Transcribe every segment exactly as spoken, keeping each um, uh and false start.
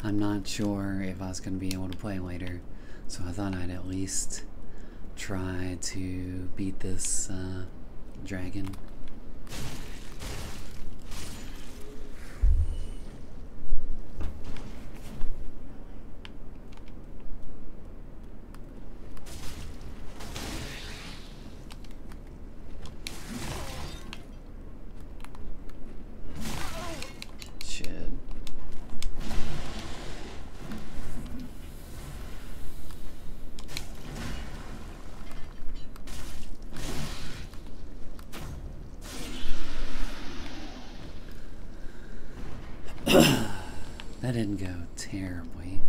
I'm not sure if I was going to be able to play later, so I thought I'd at least try to beat this uh, dragon. That didn't go terribly.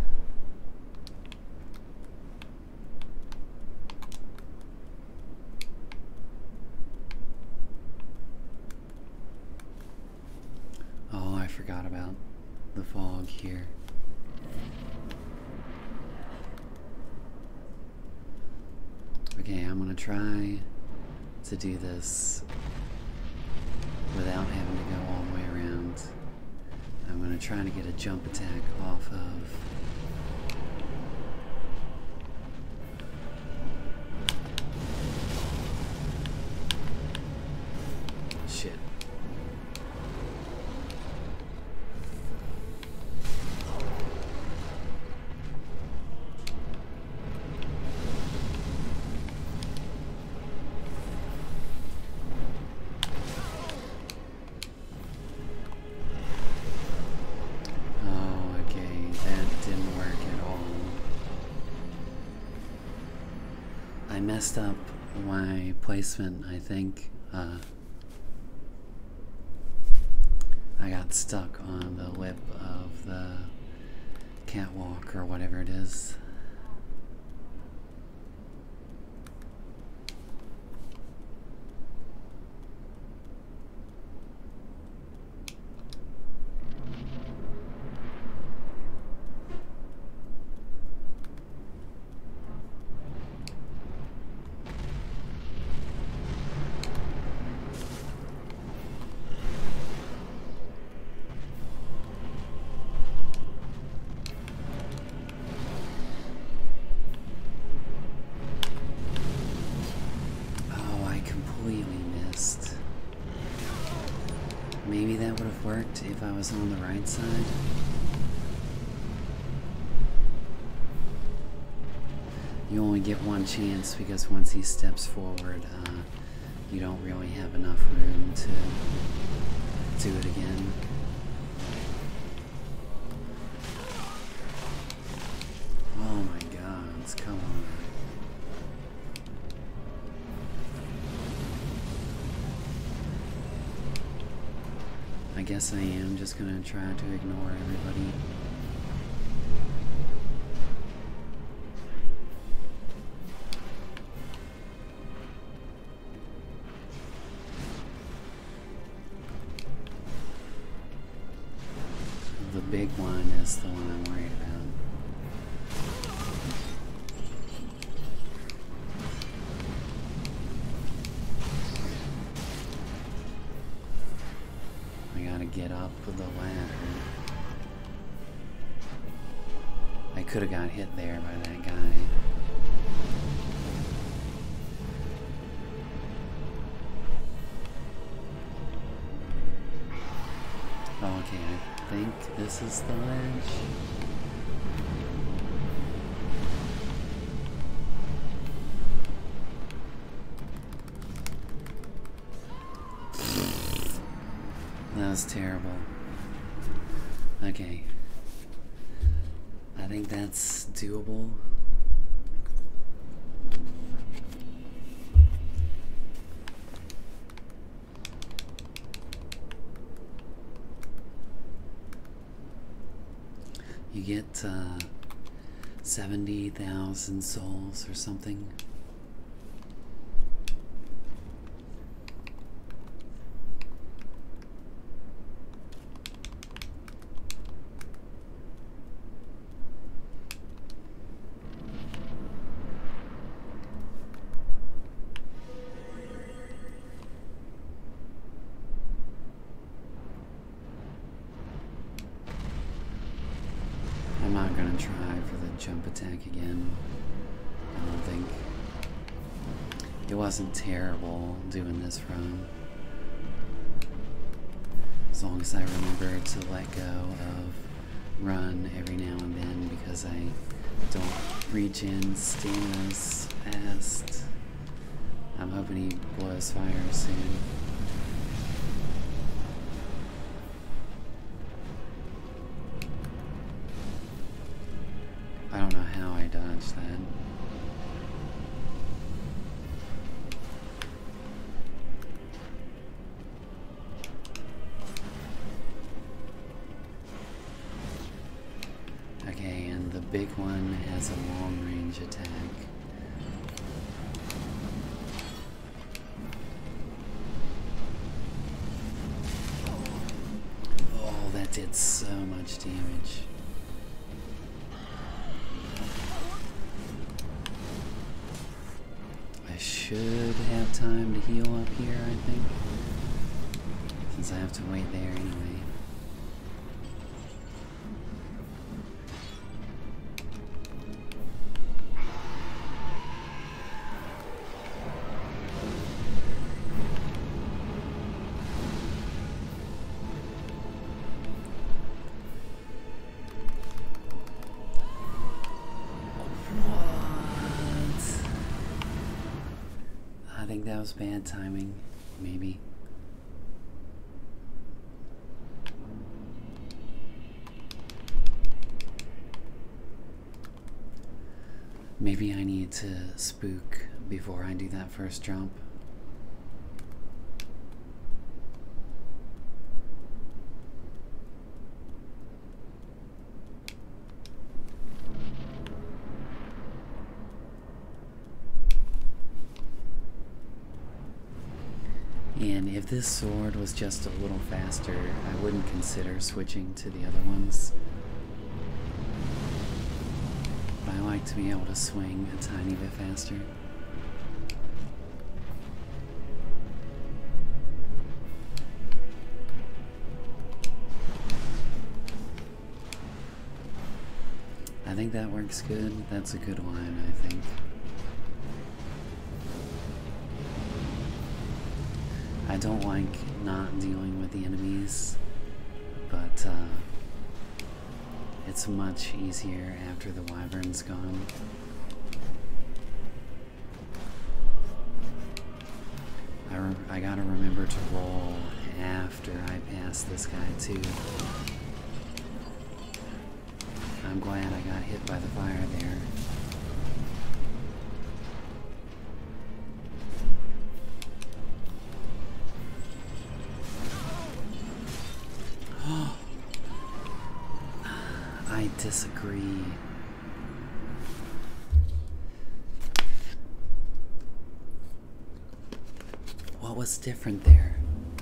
Oh, I forgot about the fog here. Okay, I'm gonna try to do this without having to go all the way around. I'm going to try to get a jump attack off of shit. Messed up my placement, I think. Uh, I got stuck on the lip of the catwalk or whatever it is. Maybe that would have worked if I was on the right side. You only get one chance because once he steps forward, uh, you don't really have enough room to do it again. Oh my God, come on. I guess I am just gonna try to ignore everybody. The big one is the one I'm worried about. Get up the ladder. I could have got hit there by that guy. Oh, okay, I think this is the ledge. That was terrible. Okay. I think that's doable. You get uh, seventy thousand souls or something. jump attack again. I don't think. It wasn't terrible doing this run. As long as I remember to let go of run every now and then, because I don't regen stamina fast. I'm hoping he blows fire soon. I don't know how I dodged that. Okay, and the big one has a long range attack. Oh, that did so much damage. I should have time to heal up here, I think, since I have to wait there anyway. I think that was bad timing, maybe. Maybe I need to spook before I do that first jump. And if this sword was just a little faster, I wouldn't consider switching to the other ones. But I like to be able to swing a tiny bit faster. I think that works good. That's a good one, I think. I don't like not dealing with the enemies, but uh, it's much easier after the wyvern's gone. I, re I gotta remember to roll after I pass this guy too. I'm glad I got hit by the fire there. I disagree. What was different there?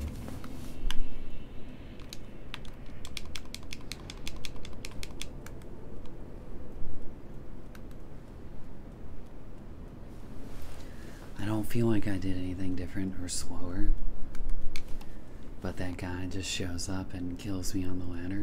I don't feel like I did anything different or slower, but that guy just shows up and kills me on the ladder.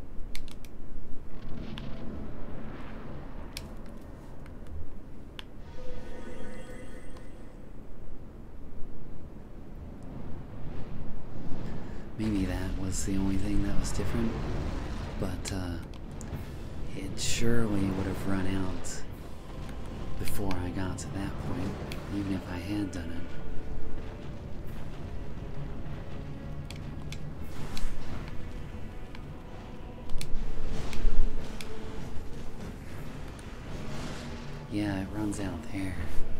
Maybe that was the only thing that was different, but uh, it surely would have run out before I got to that point, even if I had done it. Yeah, it runs out there.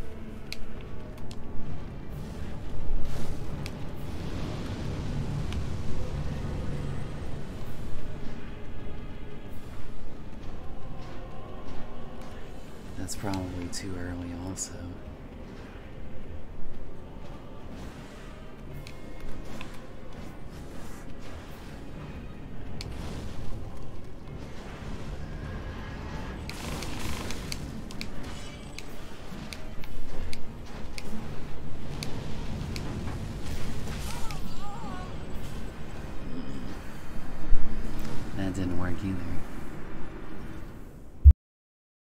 That's probably too early also. That didn't work either.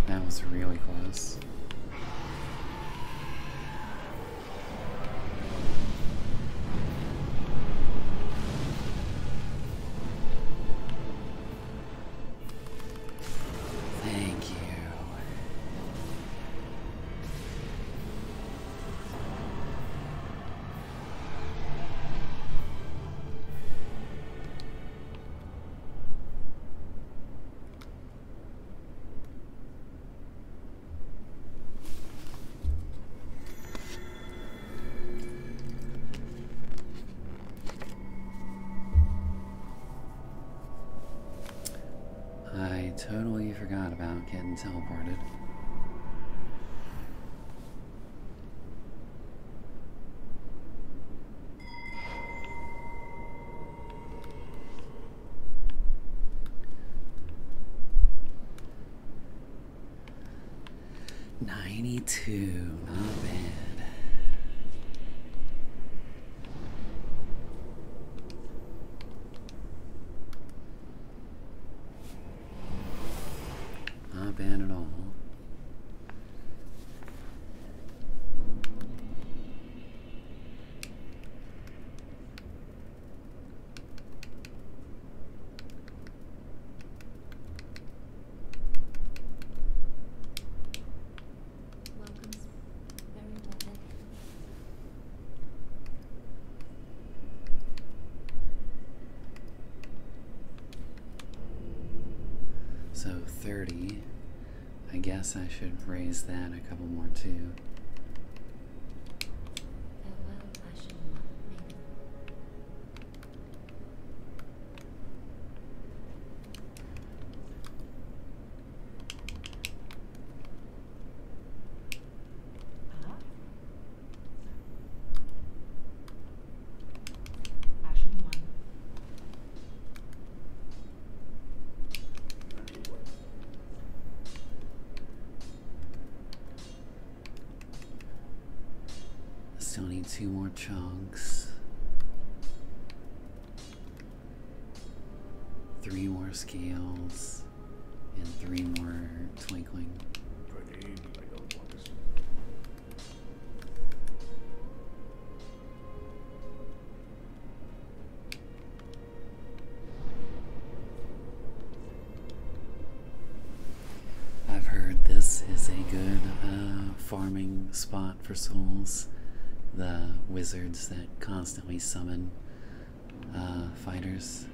That was really close. Thank you. I totally forgot about getting teleported. ninety-two, not bad. Not bad at all. So thirty. I guess I should raise that a couple more too. Still need two more chunks. Three more scales. And three more twinkling. I've heard this is a good uh, farming spot for souls. The wizards that constantly summon uh, fighters.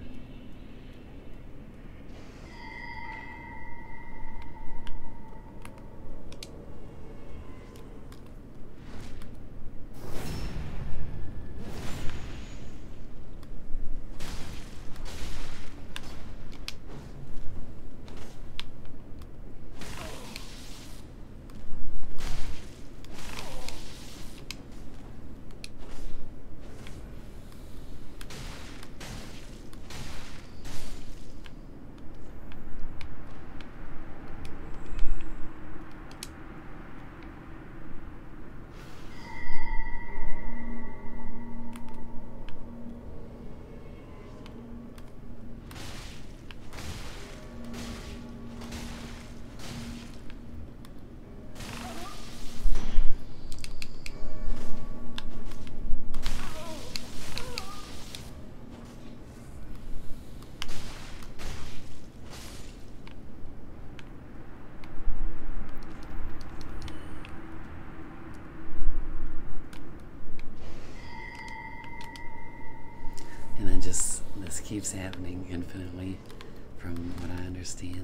And then just, this keeps happening infinitely, from what I understand.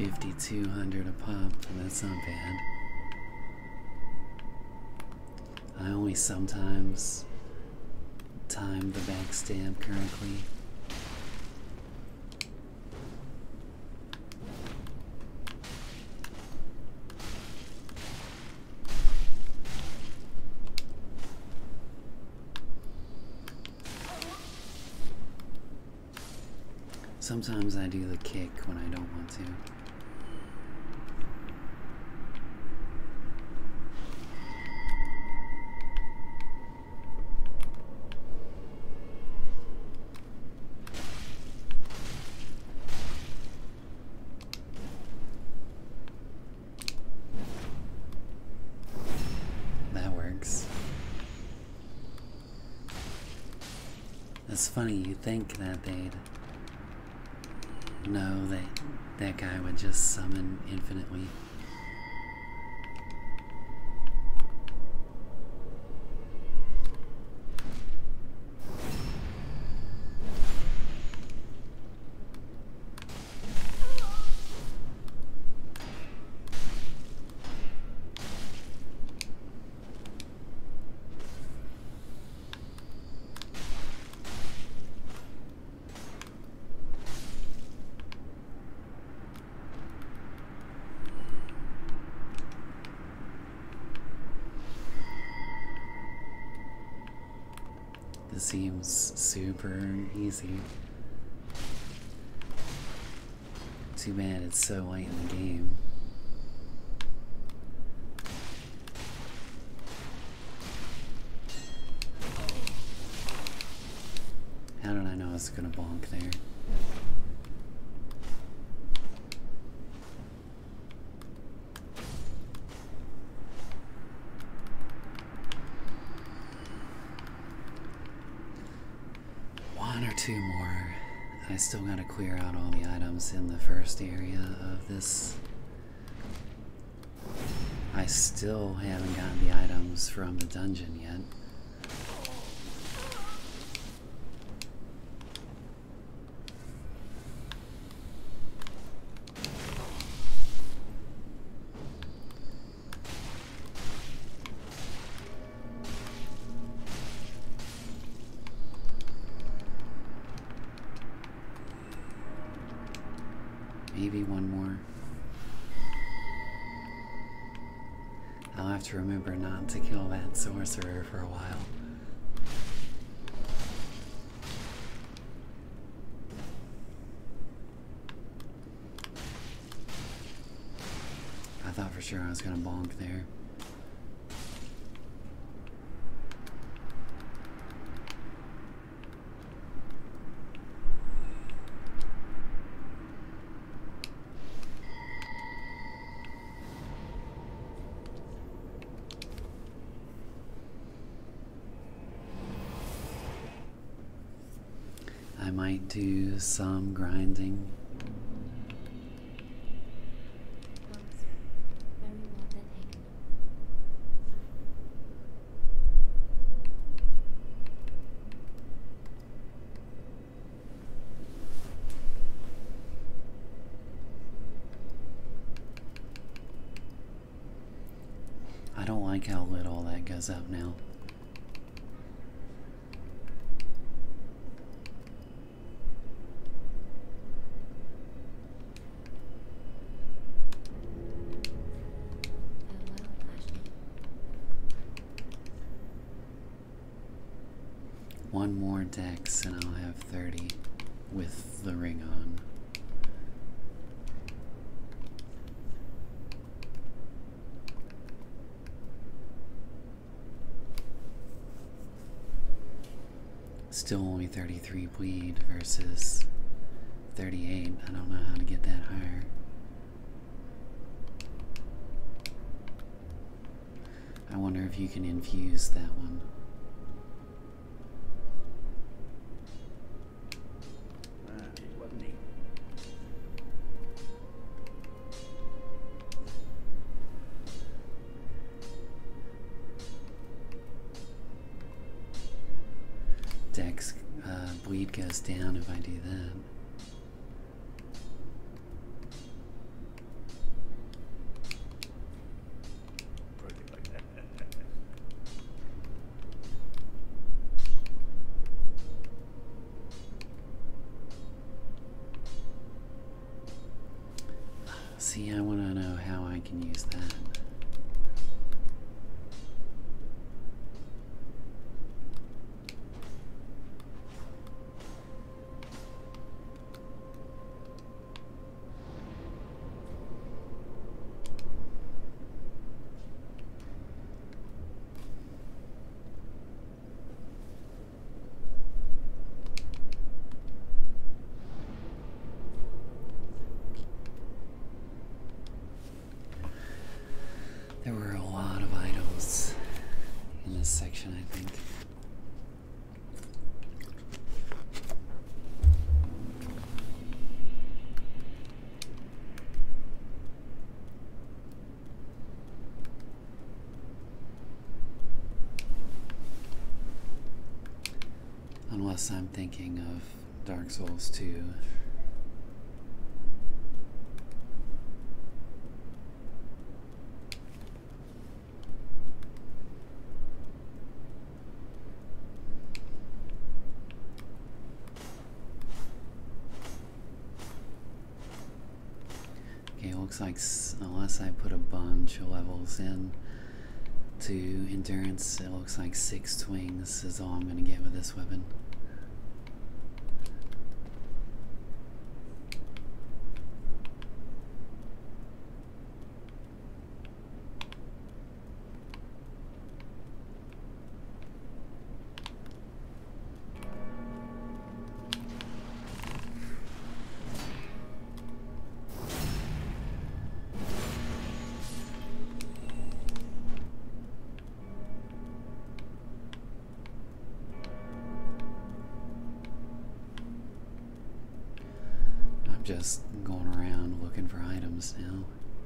fifty-two hundred a pop, and that's not bad. I only sometimes time the backstab correctly. Sometimes I do the kick when I don't want to. That works. It's funny, you'd think that they'd know that that guy would just summon infinitely. This seems super easy. Too bad it's so late in the game. How did I know I was gonna bonk there? Two more. I still gotta clear out all the items in the first area of this. I still haven't gotten the items from the dungeon yet. Maybe one more. I'll have to remember not to kill that sorcerer for a while. I thought for sure I was gonna bonk there. I might do some grinding. I don't like how little that goes up now. One more dex and I'll have thirty with the ring on. Still only thirty-three bleed versus thirty-eight. I don't know how to get that higher. I wonder if you can infuse that one. Dex uh, bleed goes down if I do that. know how I can use that. There were a lot of items in this section, I think. Unless I'm thinking of Dark Souls two. Looks like, unless I put a bunch of levels in to endurance, it looks like six swings is all I'm going to get with this weapon. Just going around looking for items now.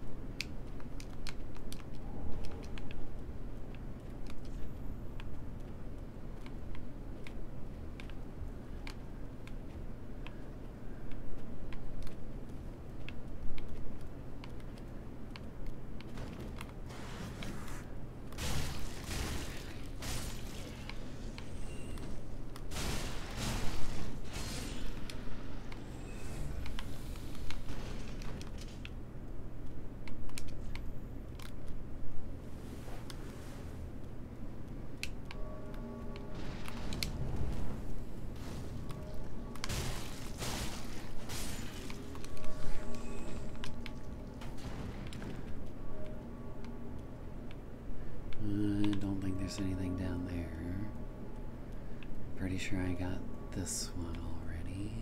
Anything down there. Pretty sure I got this one already.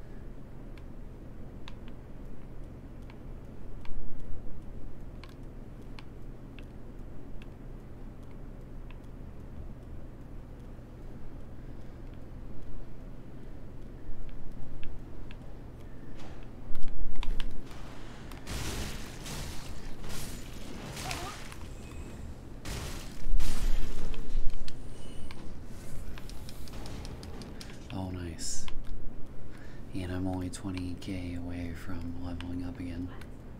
And I'm only twenty K away from leveling up again.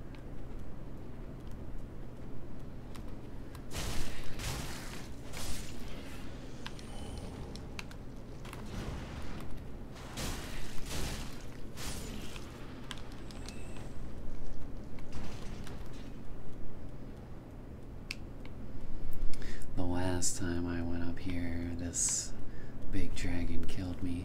The last time I went up here, this big dragon killed me.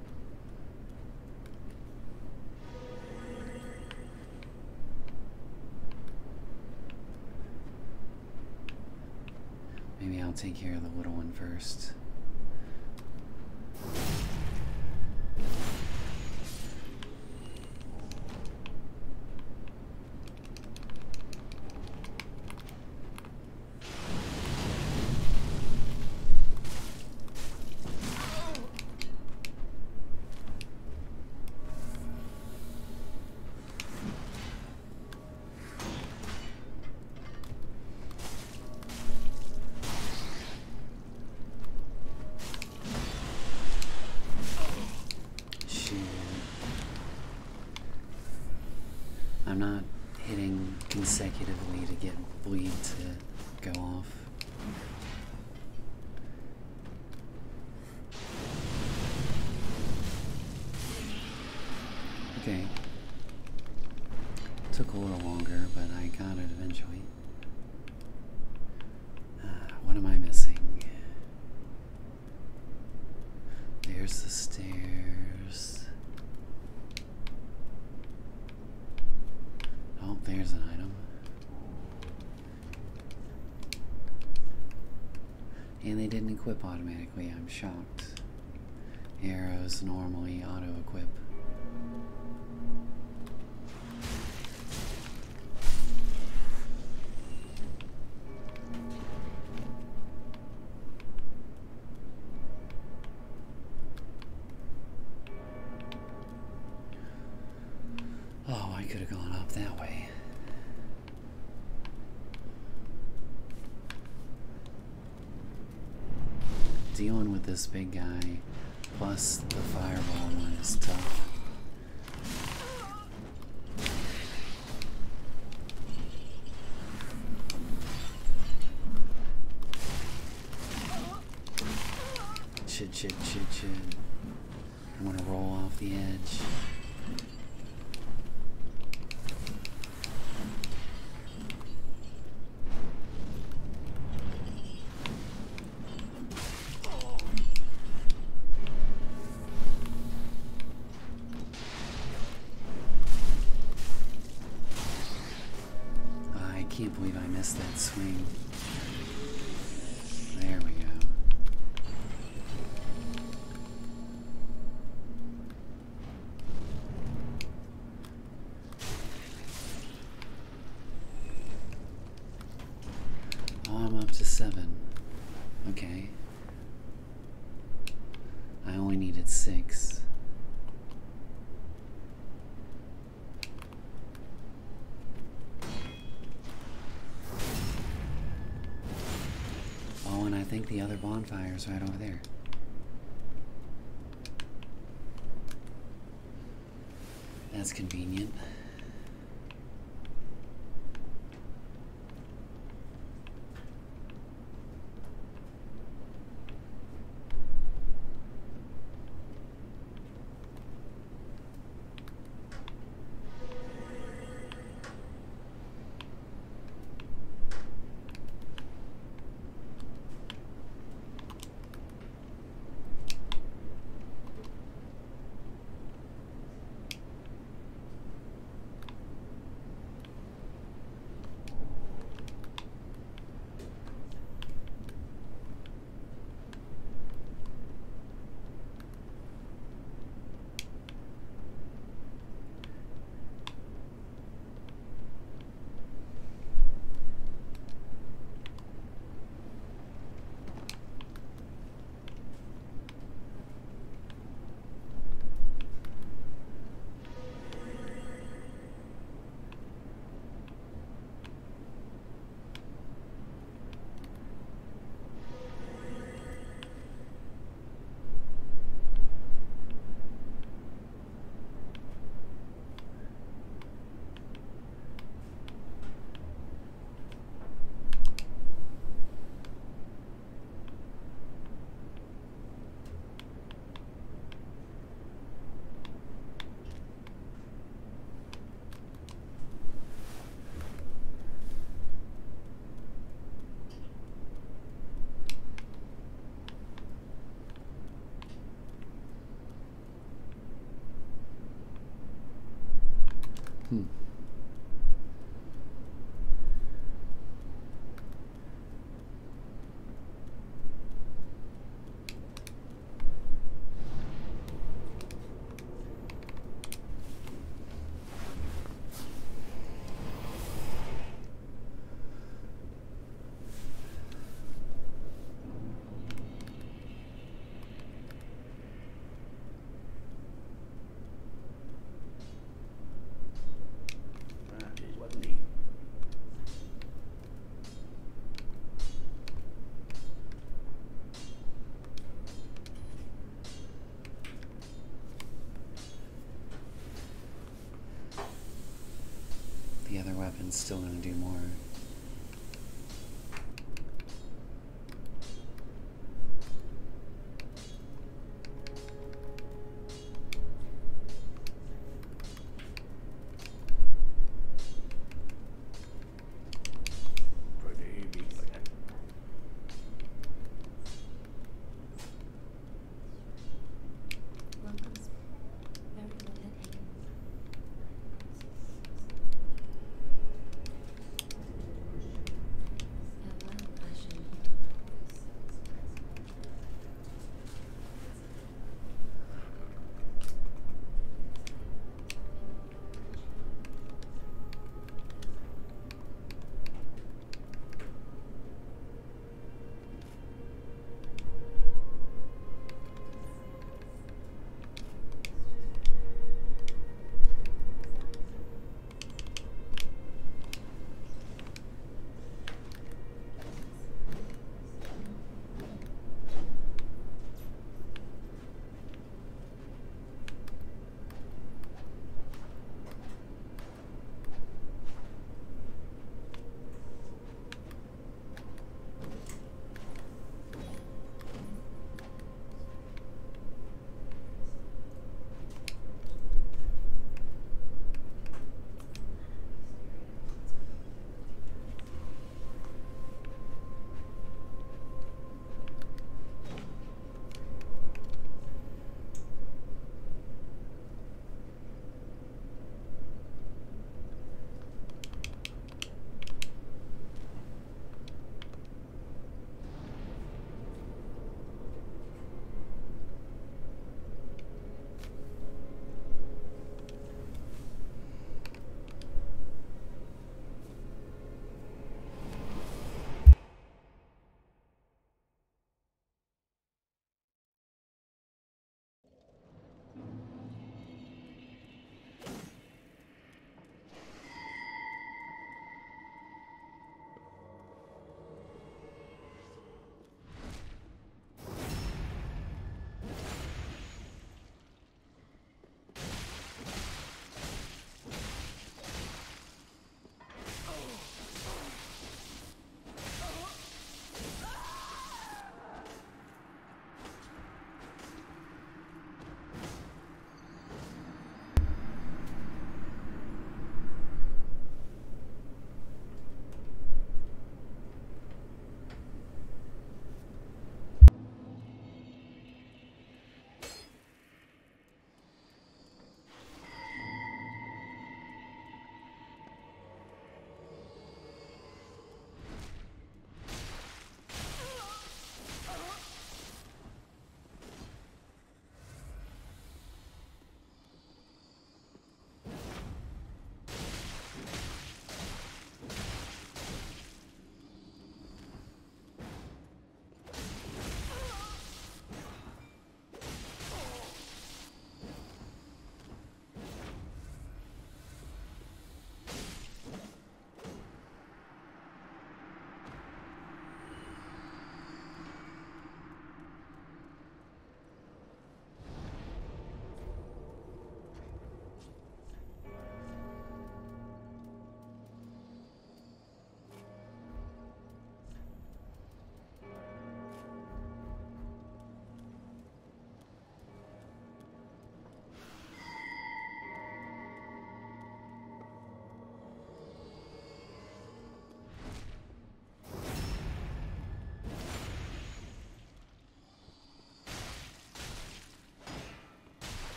Maybe I'll take care of the little one first. I'm not hitting consecutively to get bleed to go off. Okay. Took a little longer, but I got And they didn't equip automatically, I'm shocked. Arrows normally auto-equip. Oh, I could have gone up that way. Dealing with this big guy plus the fireball one is tough. Shit, shit, shit, shit. I'm gonna roll off the edge. I can't believe I missed that swing. There we go. Oh, I'm up to seven. Okay. I only needed six. Oh, and I think the other bonfire's right over there. That's convenient. Hmm. The other weapon's still gonna do more.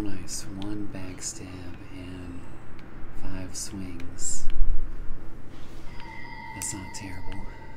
Oh, nice. One backstab and five swings. That's not terrible.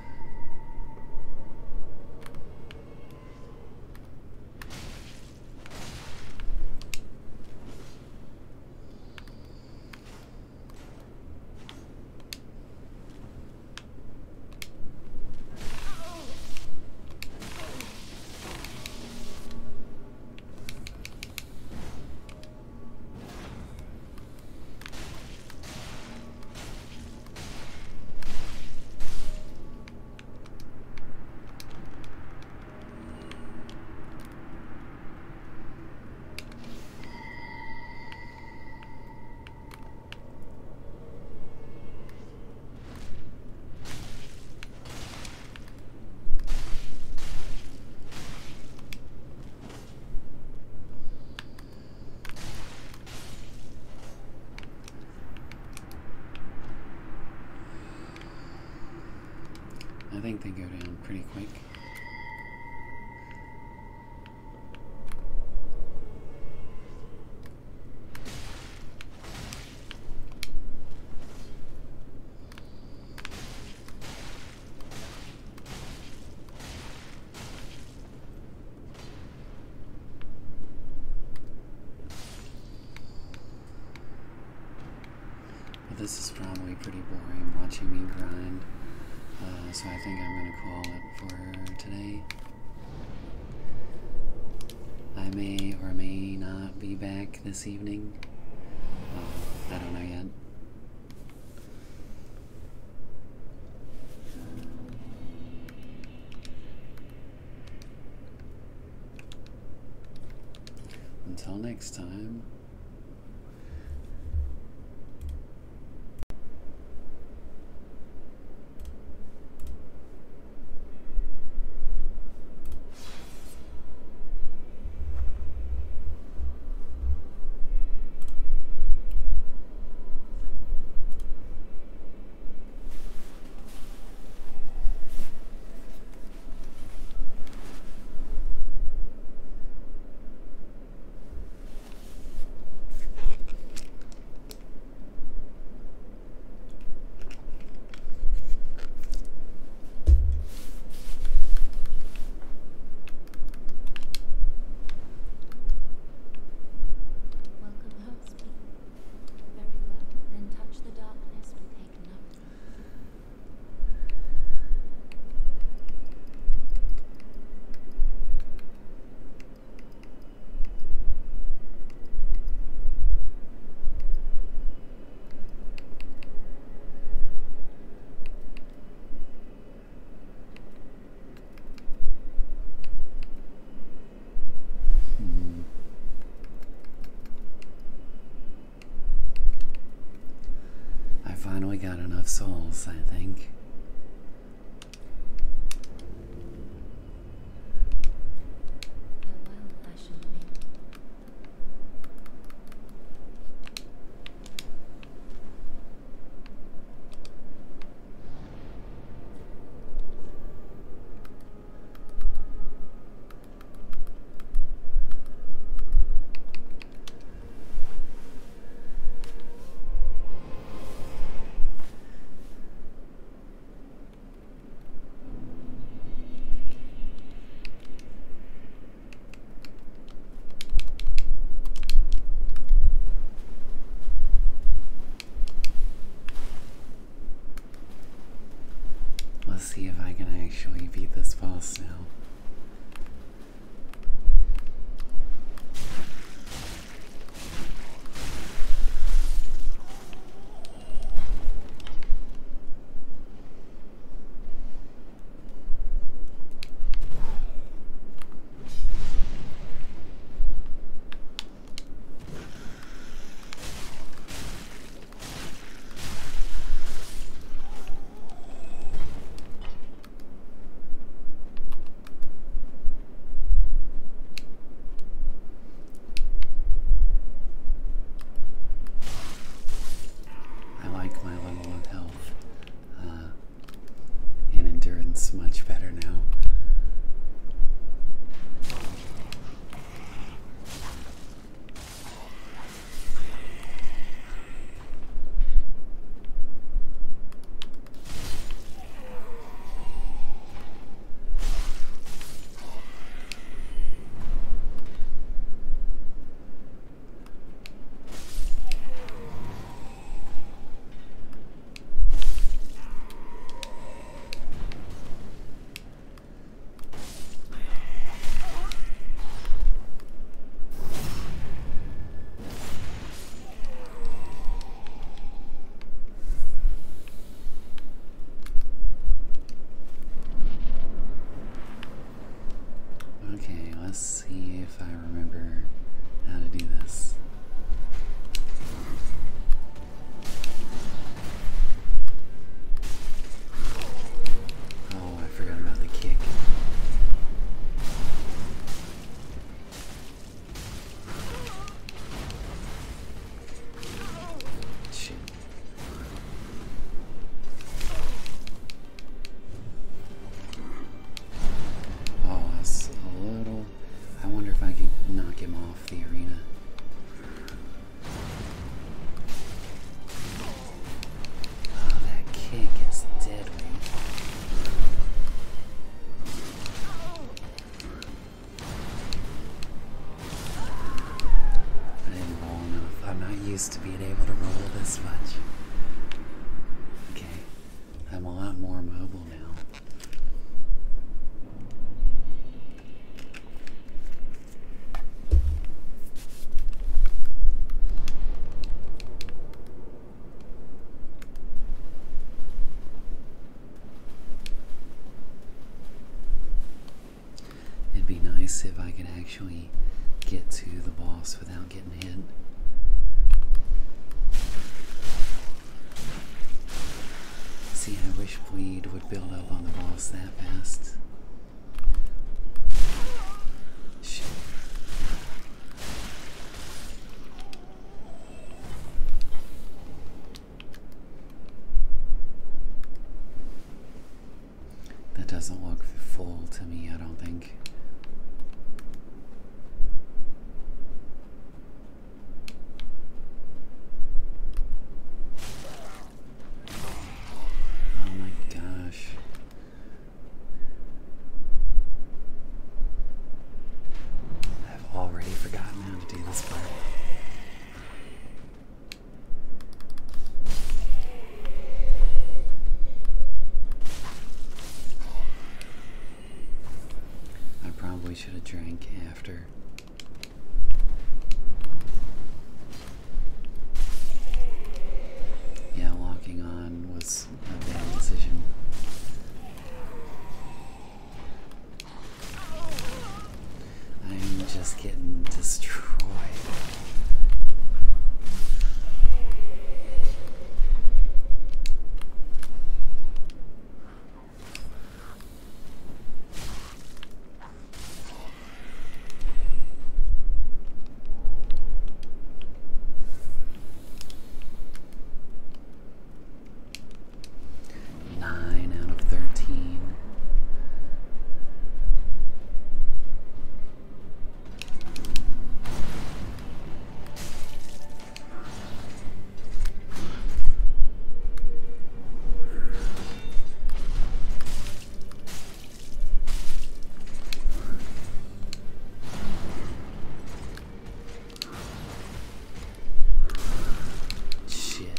I think they go down pretty quick. But this is probably pretty boring watching me grind. Uh, so I think I'm going to call it for today. I may or may not be back this evening. Uh, I don't know yet. Until next time. Finally got enough souls, I think. Let's see if I remember how to do this. Oh, I forgot about the kick. Shit. Oh, that's a little... I wonder if I could knock him off the arena. Oh, that kick is deadly. I didn't roll enough. I'm not used to being able to roll this much. Okay, I'm a lot more mobile now. It'd be nice if I could actually get to the boss without getting hit. See, I wish bleed would build up on the boss that fast. Shit. That doesn't look full to me, I don't think. Oh my gosh. I've already forgotten how to do this part. I probably should have drank after. Yeah, locking on was a bad decision. I'm just getting destroyed. Nine out of thirteen. Shit.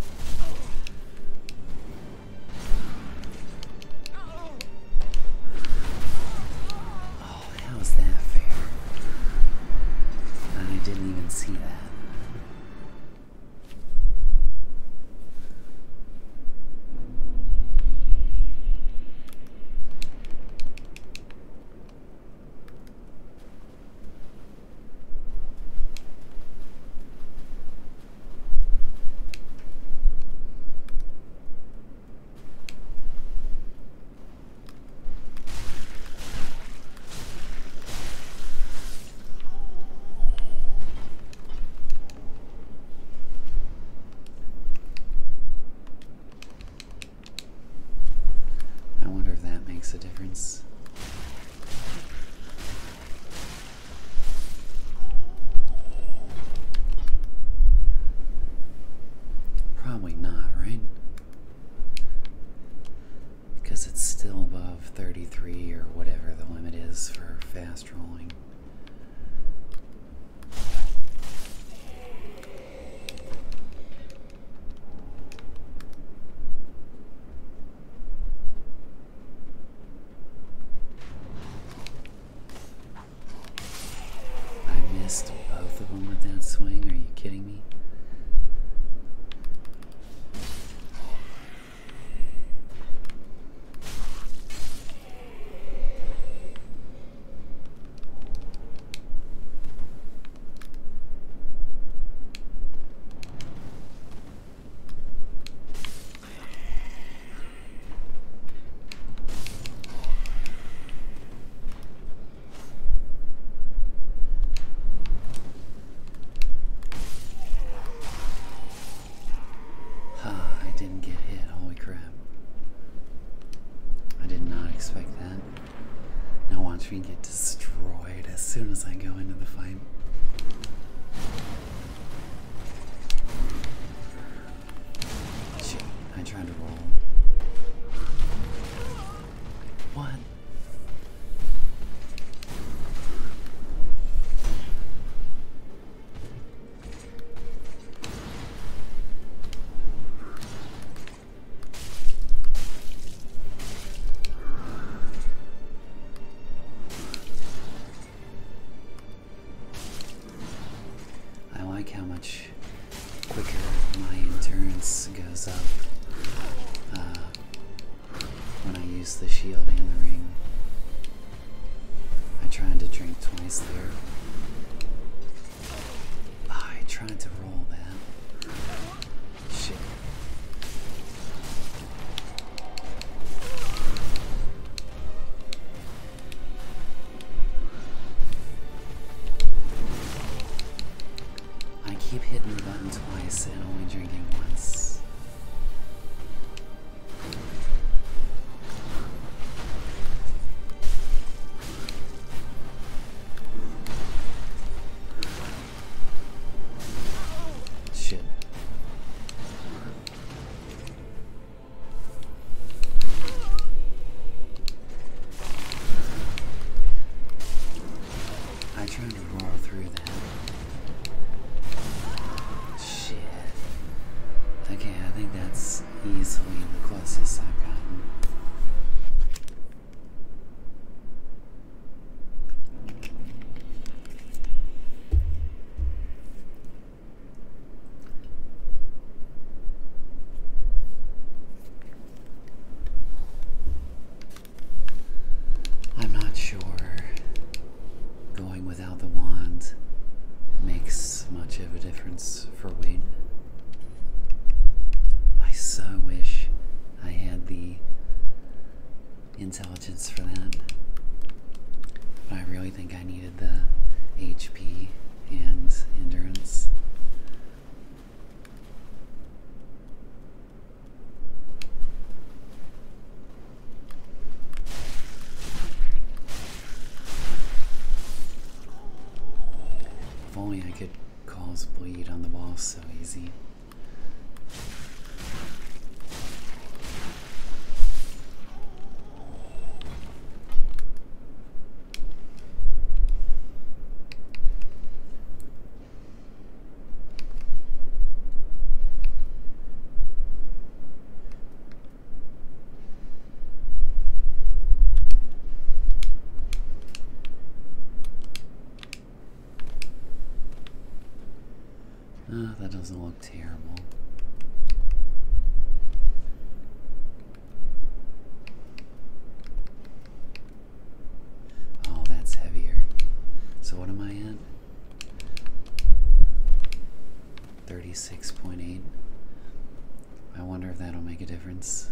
Oh, how is that fair? I didn't even see that. I wonder if that makes a difference. Probably not, right? Because it's still above thirty-three or whatever the limit is for fast rolling. I missed both of them with that swing. Are you kidding me? soon as I go into the fight. Shit, I tried to roll. What? I like how much quicker my endurance goes up uh, when I use the shield and the ring. I tried to drink twice there. Oh, I tried to roll that. Shit. I keep hitting the button twice and only drinking once. Shit. I tried to roll through that. Shit. Okay, I think that's easily the closest I've gotten. I'm not sure going without the wand makes much of a difference for weight. I so wish I had the intelligence for that. But I really think I needed the H P and endurance. If only I could cause bleed on the boss so easy. Uh, that doesn't look terrible. Oh, that's heavier. So what am I at? thirty-six point eight. I wonder if that'll make a difference.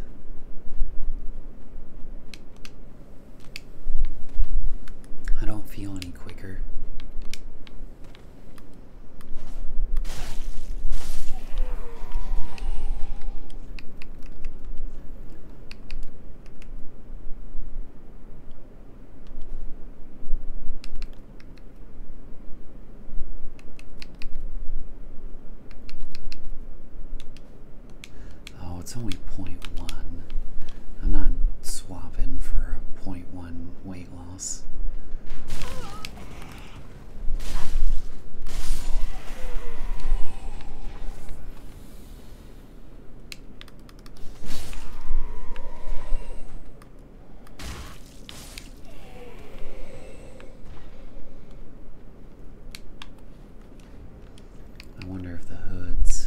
I don't feel any quicker. It's only zero point one. I'm not swapping for a zero point one weight loss. I wonder if the hoods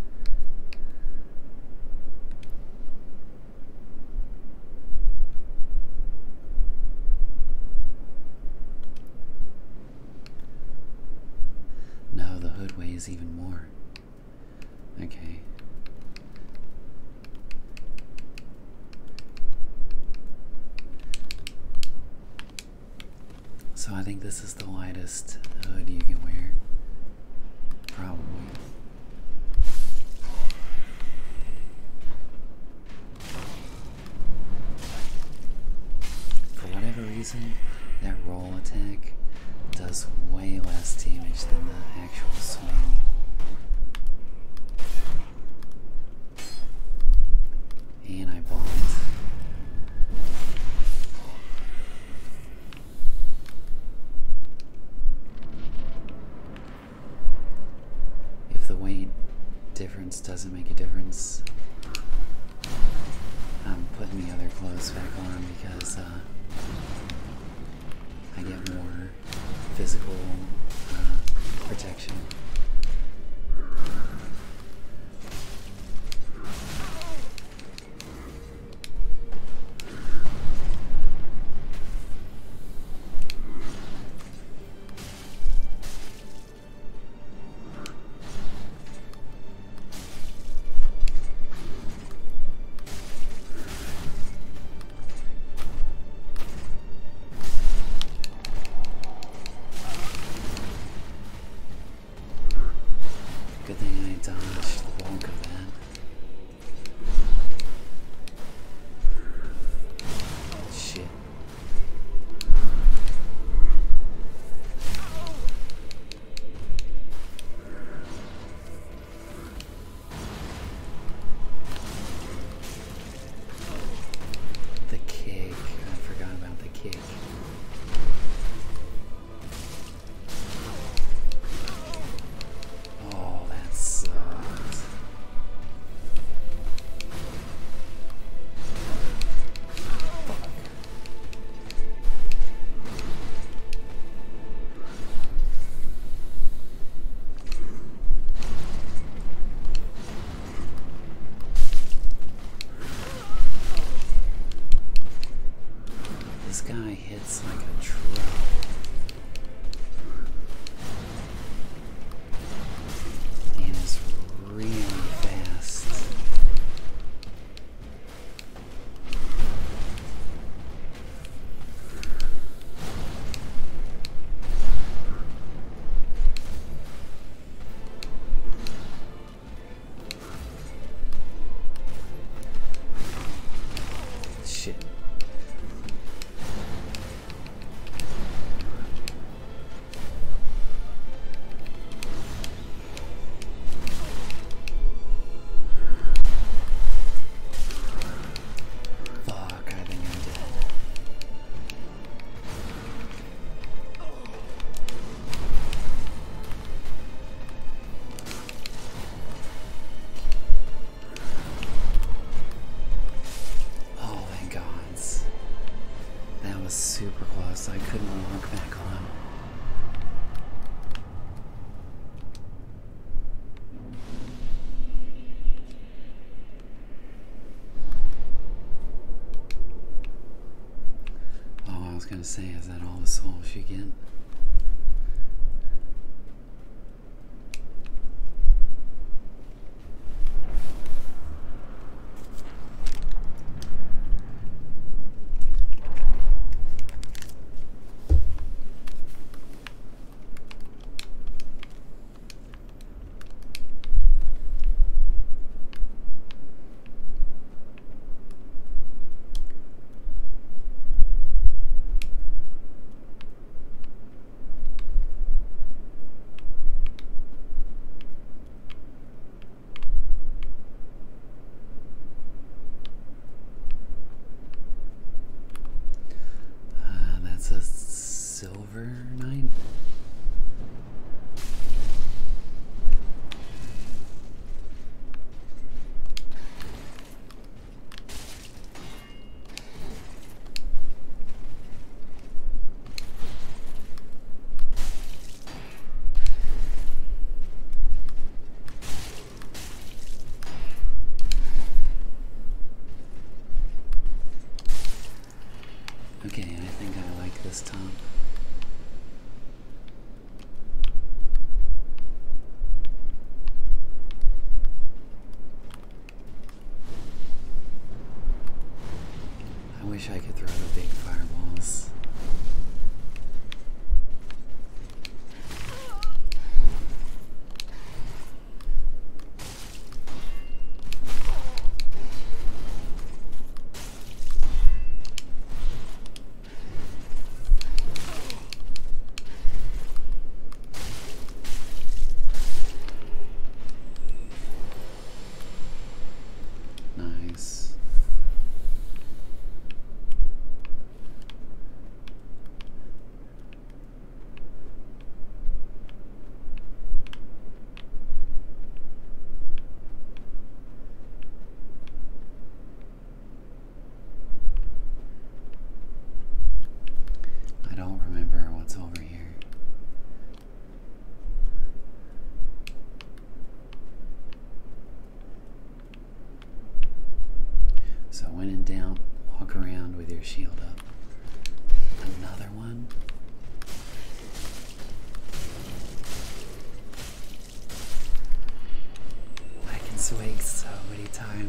No, the hood weighs even more. Okay. So I think this is the lightest hood you can wear. Probably. For whatever reason, that roll attack does difference? Does it make a difference? I'm putting the other clothes back on because uh, I get more physical uh, protection. Good thing I dodged the bulk of that. Shit. The kick. I forgot about the kick. Oh, that sucked. Fuck. This guy hits like a truck. And is really fast. Shit. Fuck, I think I'm dead. Oh, thank God. That was super close. I couldn't walk back on. Oh, I was gonna say, is that all the souls you get? Uh, that's a silver knight. Okay, I think I like this top. I wish I could throw the big fireballs. Nice.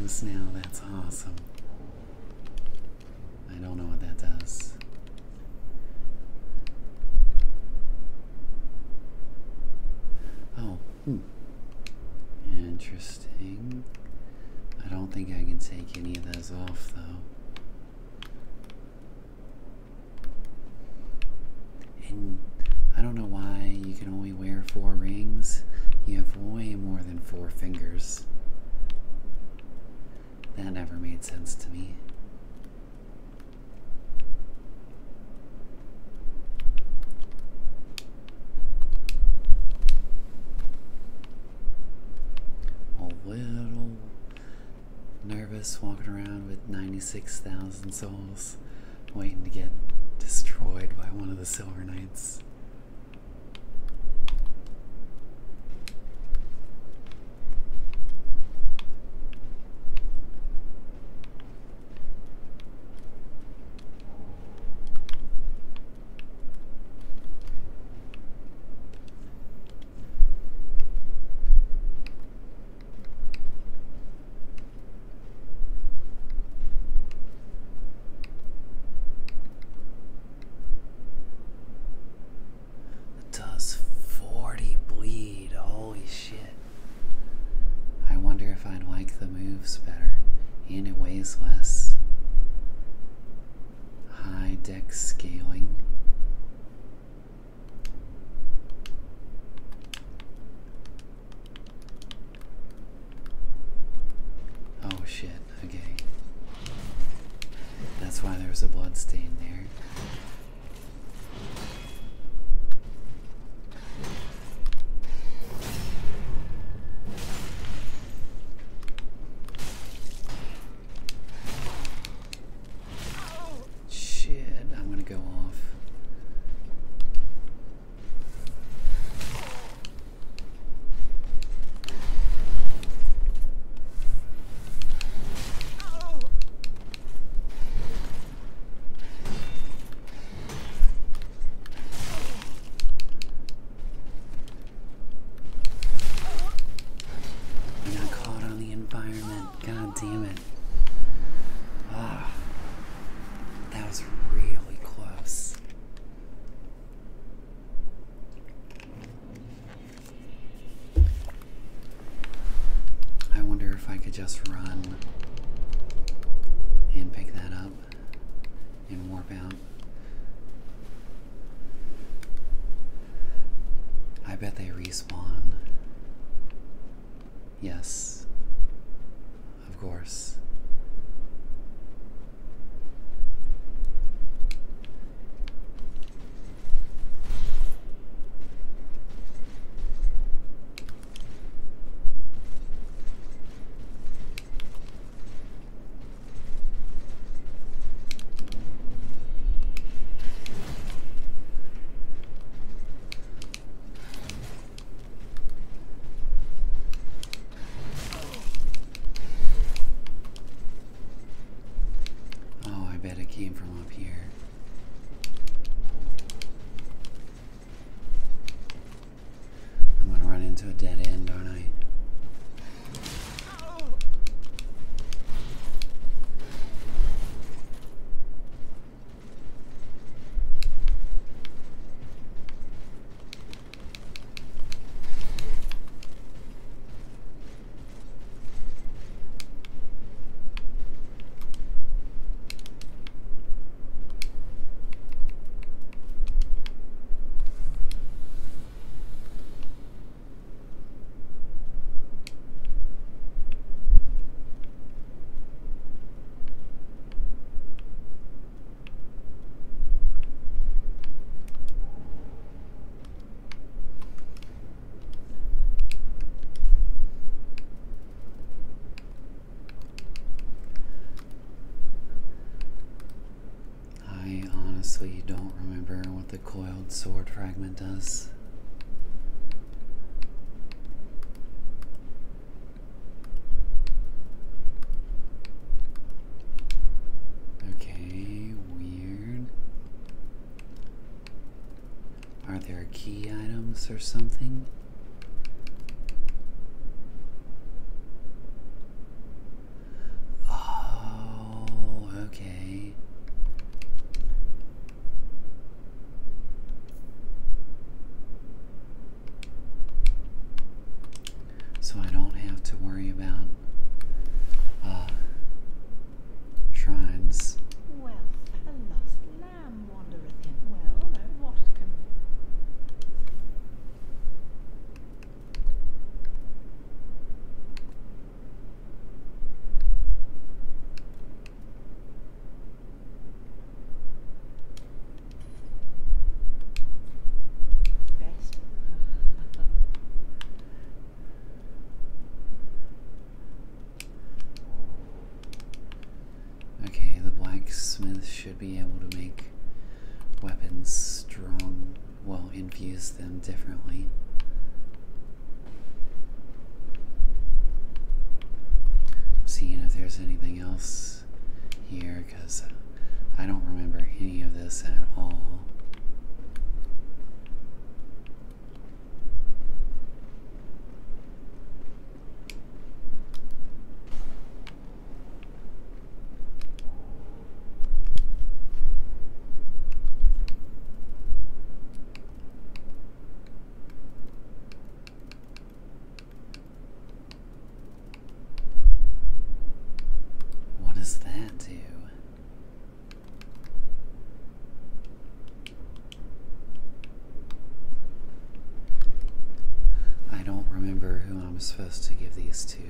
times now. That's awesome. I don't know what that does. Oh, hmm. Interesting. I don't think I can take any of those off, though. And I don't know why you can only wear four rings. You have way more than four fingers. That never made sense to me. A little nervous walking around with ninety-six thousand souls, waiting to get destroyed by one of the Silver Knights. Does forty bleed? Holy shit. I wonder if I'd like the moves better. And it weighs less. High dex scaling. Oh shit, okay. That's why there's a blood stain there. Go off. I got caught on the environment. God damn it. Ah, that was really close. I wonder if I could just run and pick that up and warp out. I bet they respawn. Yes, of course. Came from up here. I'm gonna run into a dead end, aren't I? honestly don't remember what the coiled sword fragment does. Okay, weird. Are there key items or something? them differently. Seeing if there's anything else here, because I don't remember any of this at all. What does that do? I don't remember who I'm supposed to give these to.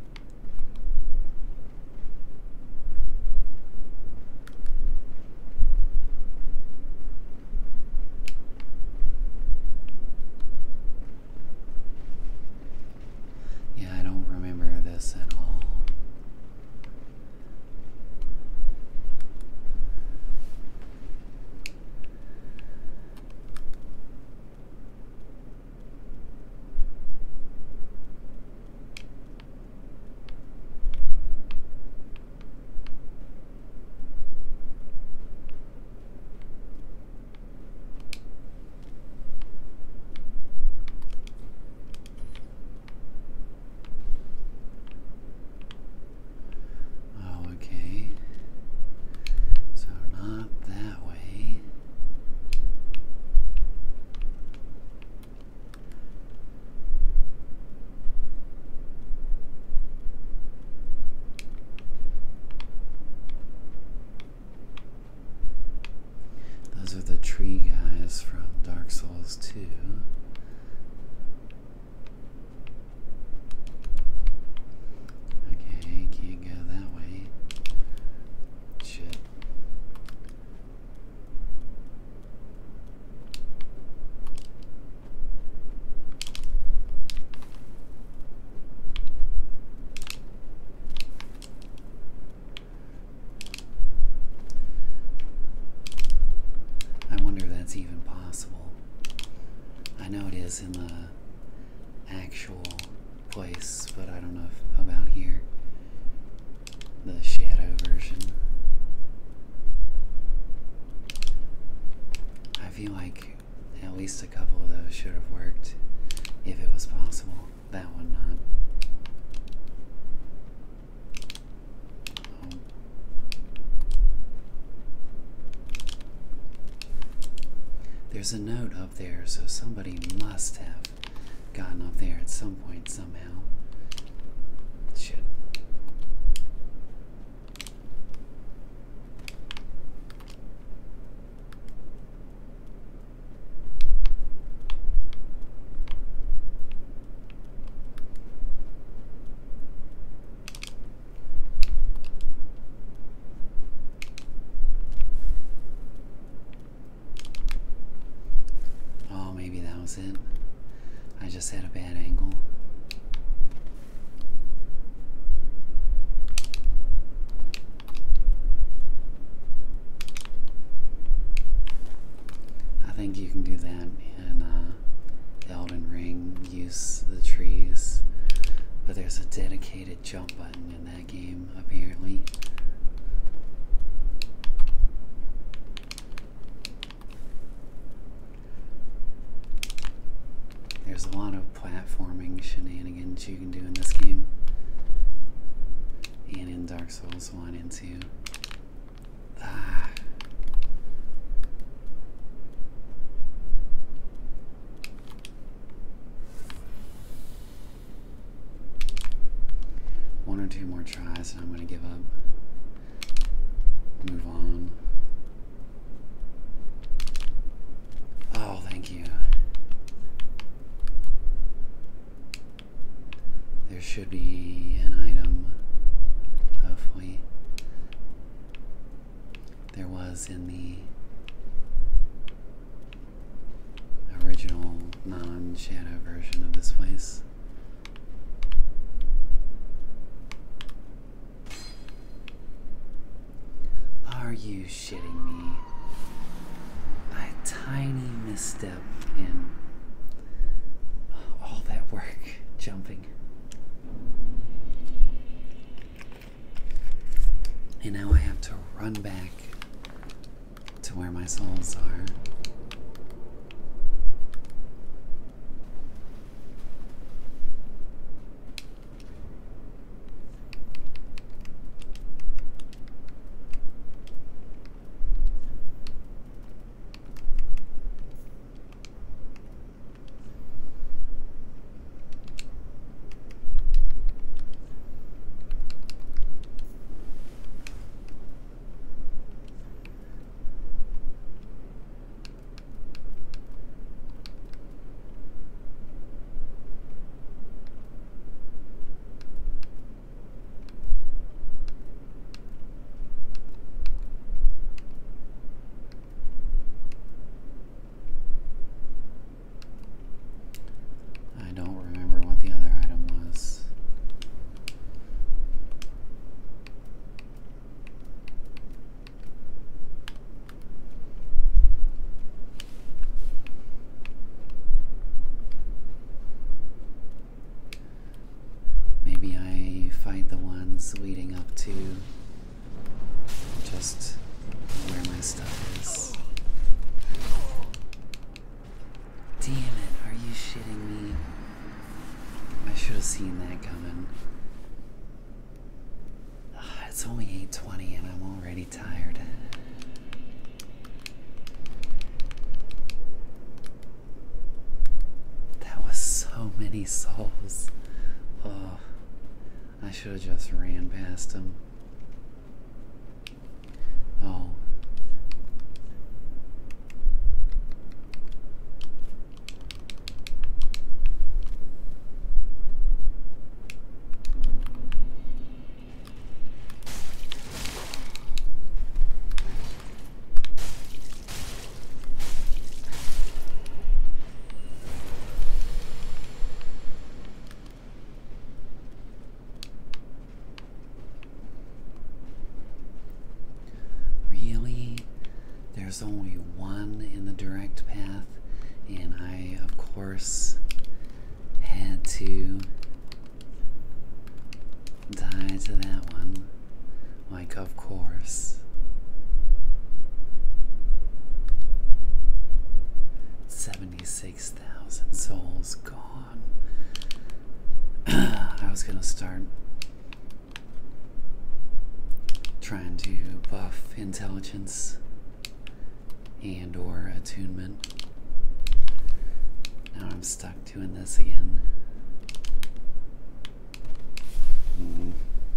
Yeah, I don't remember this at all. Okay, so not that way. Those are the tree guys from Dark Souls two. Okay, can't go that way. Shit. I wonder if that's even possible. I know it is in the actual place, but I don't know if about here. The shadow version. I feel like at least a couple of those should have worked if it was possible. That one not. Oh. There's a note up there, so somebody must have gotten up there at some point somehow. Shit. Oh, maybe that was it. I just had a bad angle. I think you can do that in uh, Elden Ring, use the trees, but there's a dedicated jump button in that game, apparently. There's a lot of platforming shenanigans you can do in this game, and in Dark Souls one and two. Ah. One or two more tries and I'm going to give up. Move on. Oh, thank you. There should be an item, hopefully. There was in the original non-shadow version of this place. Are you shitting me? A tiny misstep and And now I have to run back to where my souls are. Leading up to just where my stuff is. Damn it, are you shitting me? I should have seen that coming. Ugh, it's only eight twenty and I'm already tired. That was so many souls. Oh. I should have just ran past him. Oh. There's only one in the direct path, and I, of course, had to die to that one. Like, of course. seventy-six thousand souls gone. I was gonna start trying to buff intelligence and or attunement. Now I'm stuck doing this again. Mm.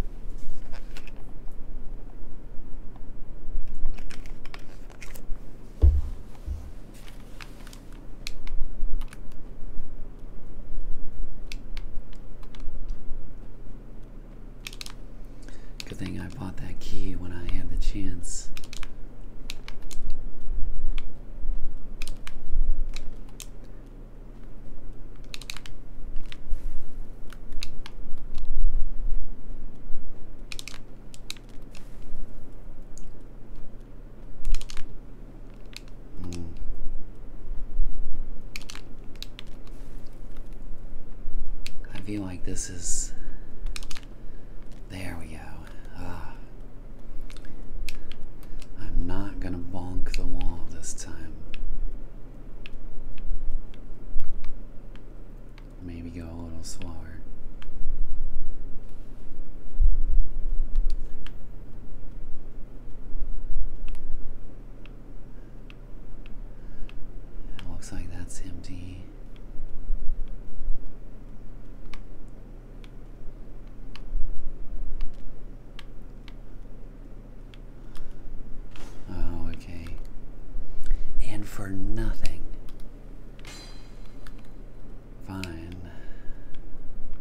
Good thing I bought that key when I had the chance. I feel like this is, there we go. Ah. I'm not gonna bonk the wall this time. Maybe go a little slower. It looks like that's empty. For nothing. Fine.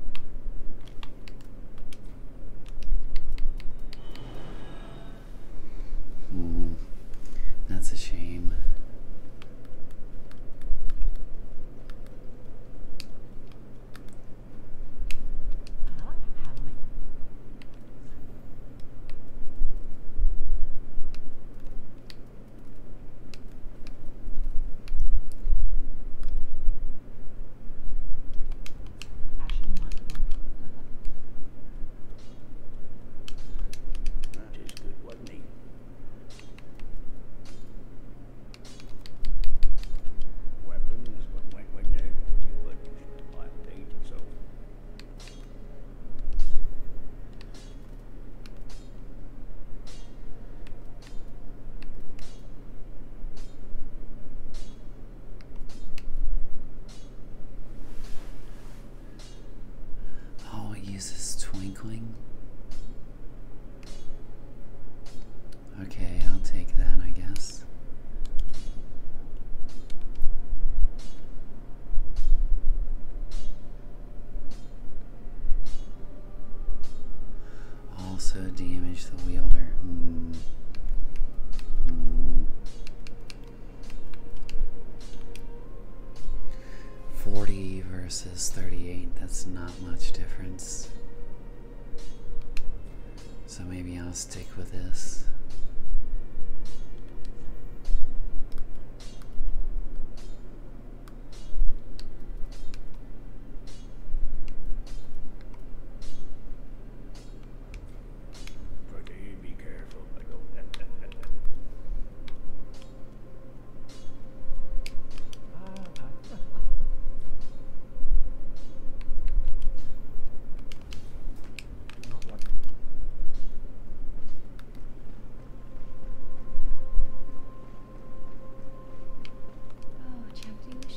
also damage the wielder. Mm. Mm. forty versus thirty-eight, that's not much difference. So maybe I'll stick with this. Be careful. I go. Not what? Oh, champion.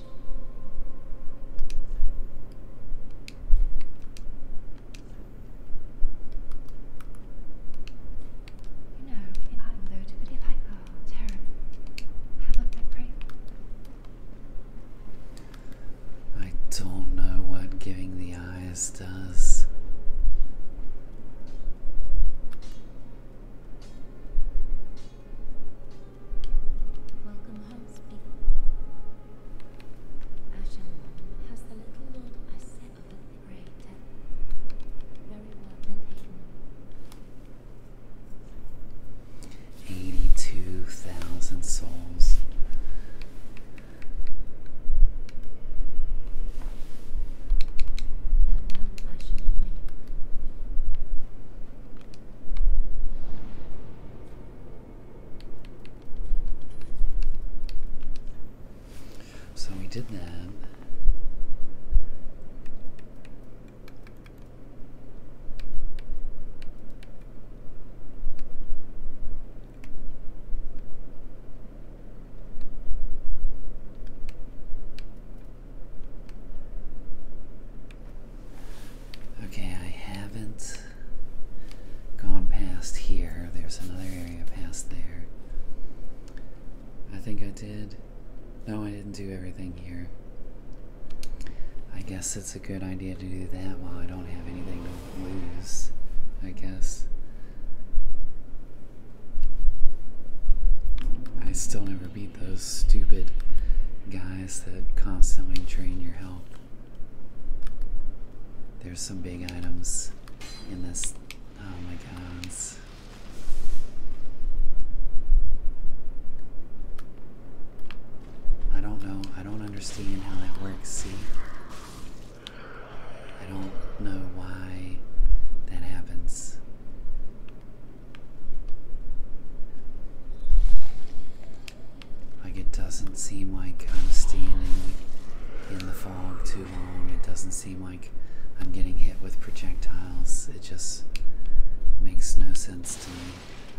You know, I would, but if I oh, terrible. Have a pray. I don't know what giving the eyes does. Welcome home, speak. Ashen One has the little Lord I said of the great very well then Hayden. eighty-two thousand souls. Farewell, Ashen One. So we did that. Okay, I haven't gone past here. There's another area past there. I think I did. No, I didn't do everything here. I guess it's a good idea to do that while I don't have anything to lose, I guess. I still never beat those stupid guys that constantly drain your health. There's some big items in this. Oh my gods. I don't know. I don't understand how that works, see? I don't know why that happens. Like, it doesn't seem like I'm standing in the fog too long. It doesn't seem like I'm getting hit with projectiles. It just makes no sense to me.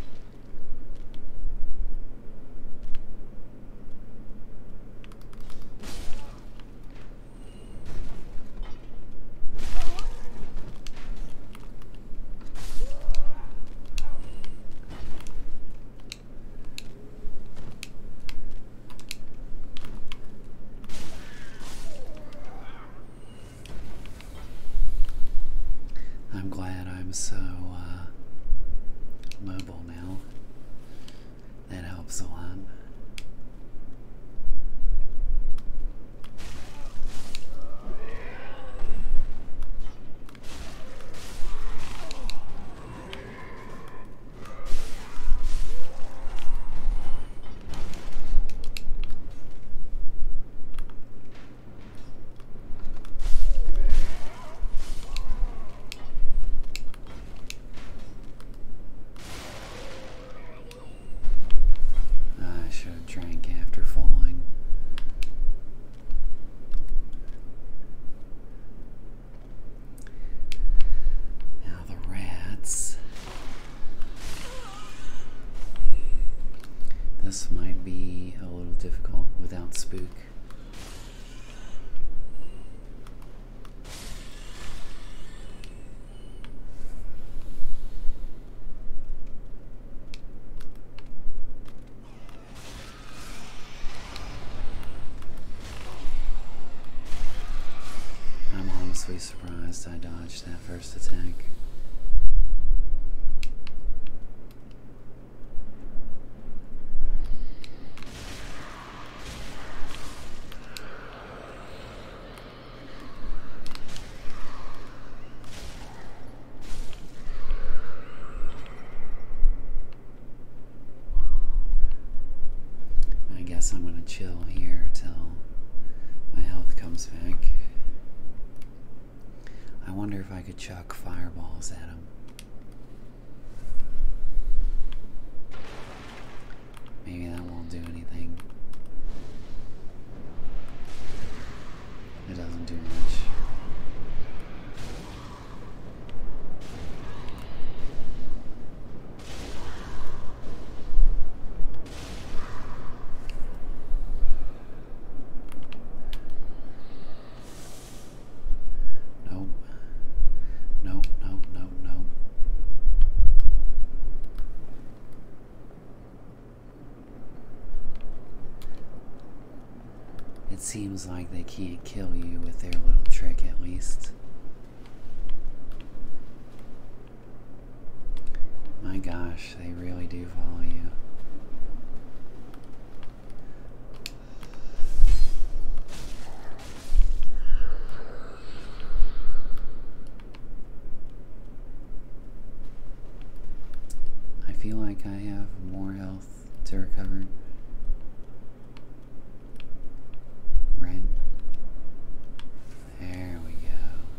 I'm glad I'm so uh, mobile now. That helps a lot. I should have drank after falling. Now the rats. This might be a little difficult without Spook. I'm honestly surprised I dodged that first attack. if I could chuck fireballs at him. Maybe that won't do anything. It doesn't do much. Nope. Nope, nope, nope, nope. It seems like they can't kill you with their little trick, at least. My gosh, they really do follow you. I feel like I have more health to recover. Right? There we go.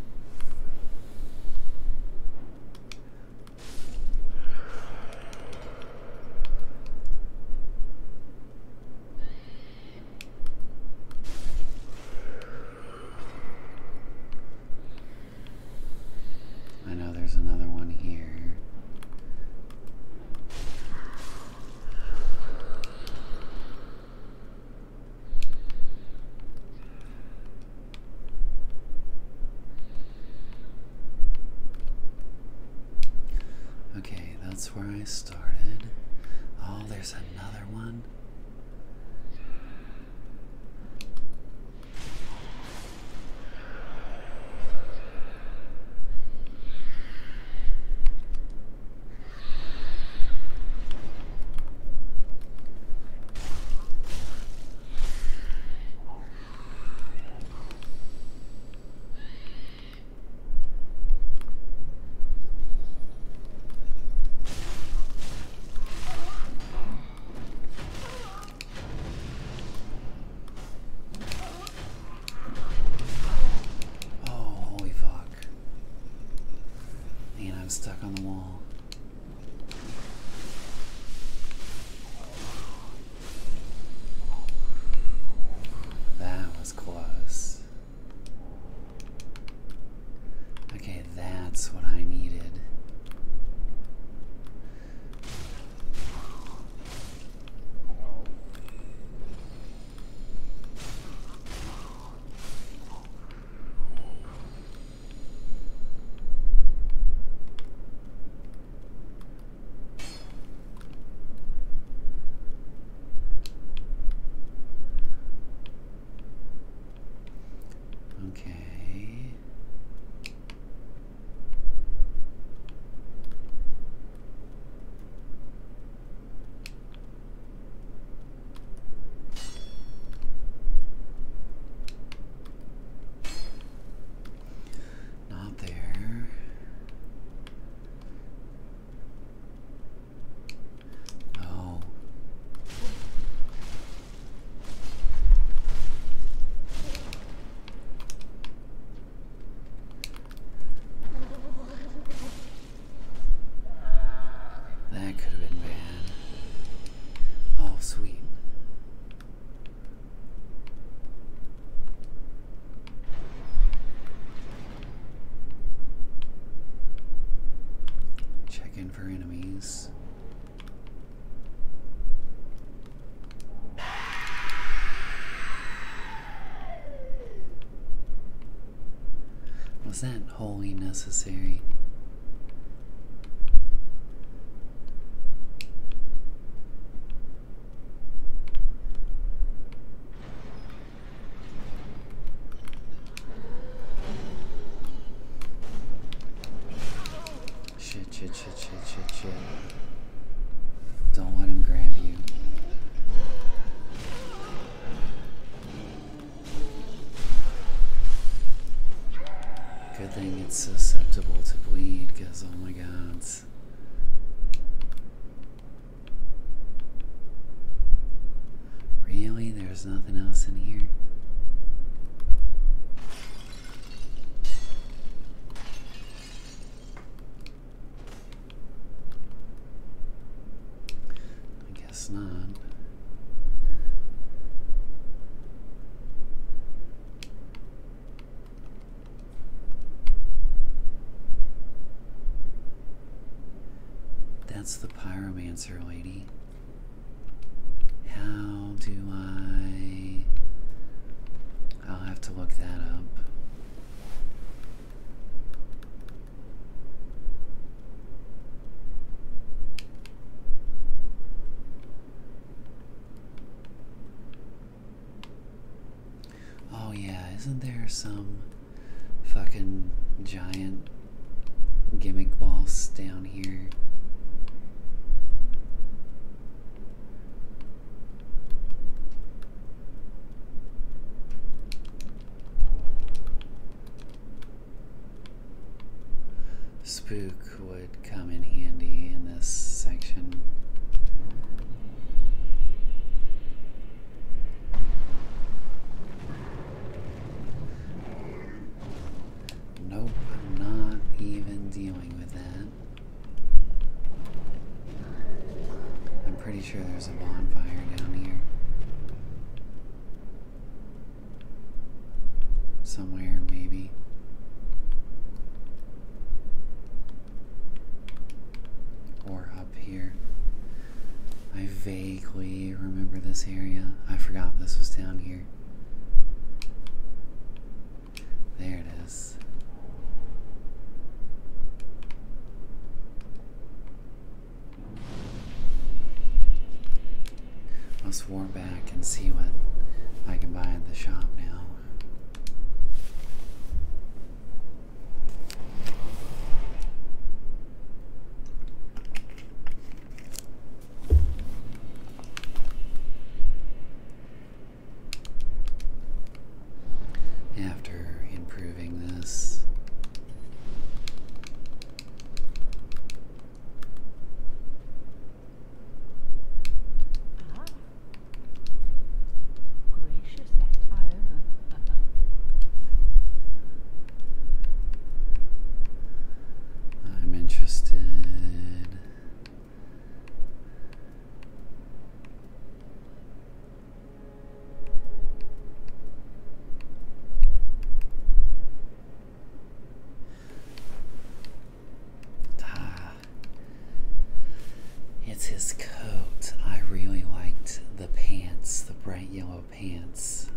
I know there's another one here. Okay, that's where I started. Oh, there's another one. I'm stuck on the wall. That was close. Okay, that's what I needed. Okay. Not there. Oh. That could have been bad. Oh, sweet. Check in for enemies. Was that wholly necessary? Shit, shit, shit, shit, shit, shit. Don't let him grab you. Good thing it's susceptible to bleed, because oh my god. Really? There's nothing else in here? guess not. That's the pyromancer lady. How do I... I'll have to look that up. Oh yeah, isn't there some fucking giant gimmick boss down here? Spook would come in handy in this section. Nope, I'm not even dealing with that. I'm pretty sure there's a bonfire down here. Somewhere, maybe. Or up here. I vaguely remember this area. I forgot this was down here. There it is. Let's warp back and see what I can buy at the shop now. After improving this, Ah, gracious left Iona. I'm interested. Ah, it's his coat. I really liked the pants, the bright yellow pants.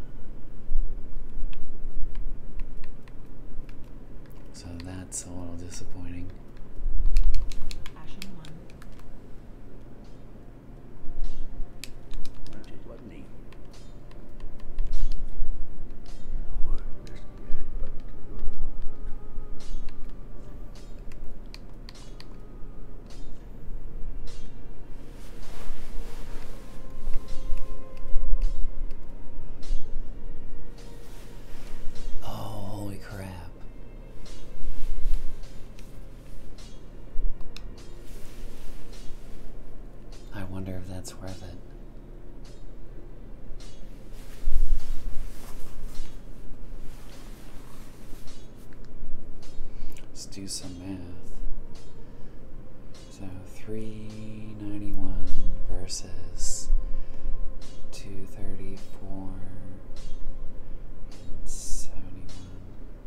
So that's a little disappointing. Ashen one. That is what neat. No, this guy, but your fault. Oh, holy crap. I wonder if that's worth it. Let's do some math. So three ninety-one versus two thirty-four and seventy-one.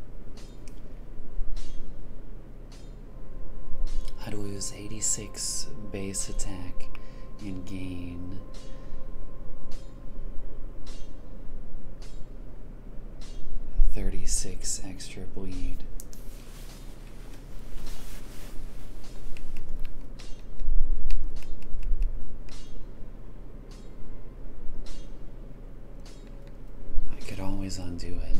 I'd lose eighty-six base attack and gain thirty-six extra bleed. I could always undo it.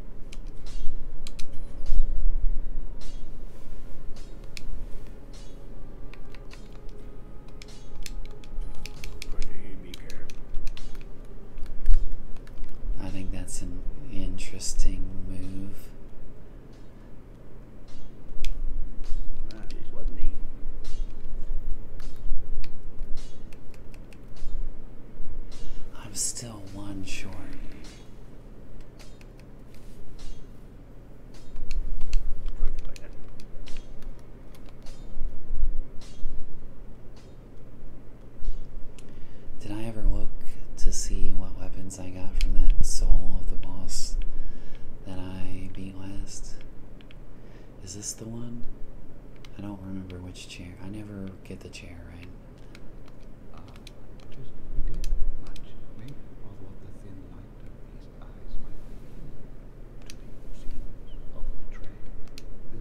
Pretty be careful. I think that's an interesting move. That is what neat. I'm still one short. Is this the one? I don't remember which chair. I never get the chair right. Uh, just we did much. Maybe although the thin light of these eyes might be to the seams of the tray. This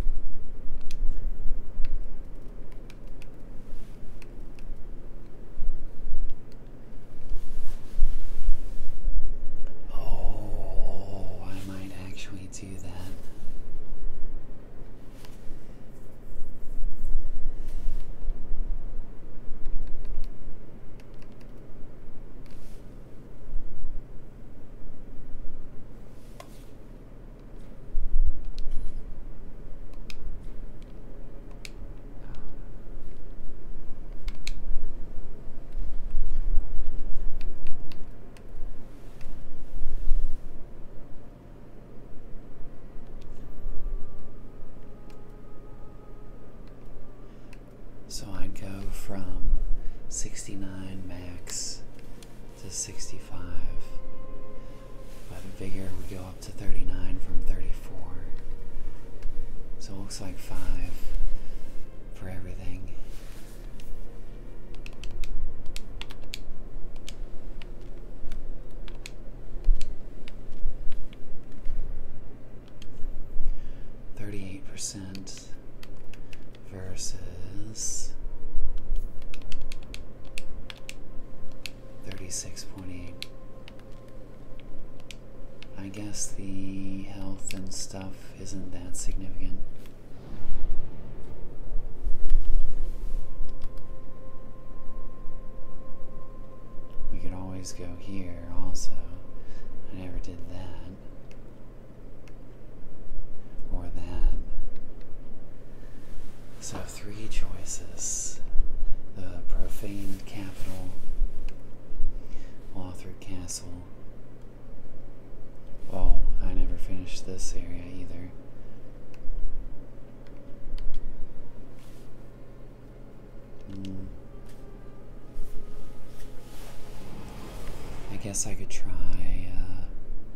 Oh, I might actually do that. So I'd go from sixty-nine max to sixty-five, but Vigor would go up to thirty-nine from thirty-four. So it looks like five for everything. thirty-eight percent versus thirty-six point eight. I guess the health and stuff isn't that significant. We could always go here also. I never did that. Or that. So three choices. The profaned capital, Lothric Castle. Oh, I never finished this area either. Mm. I guess I could try uh,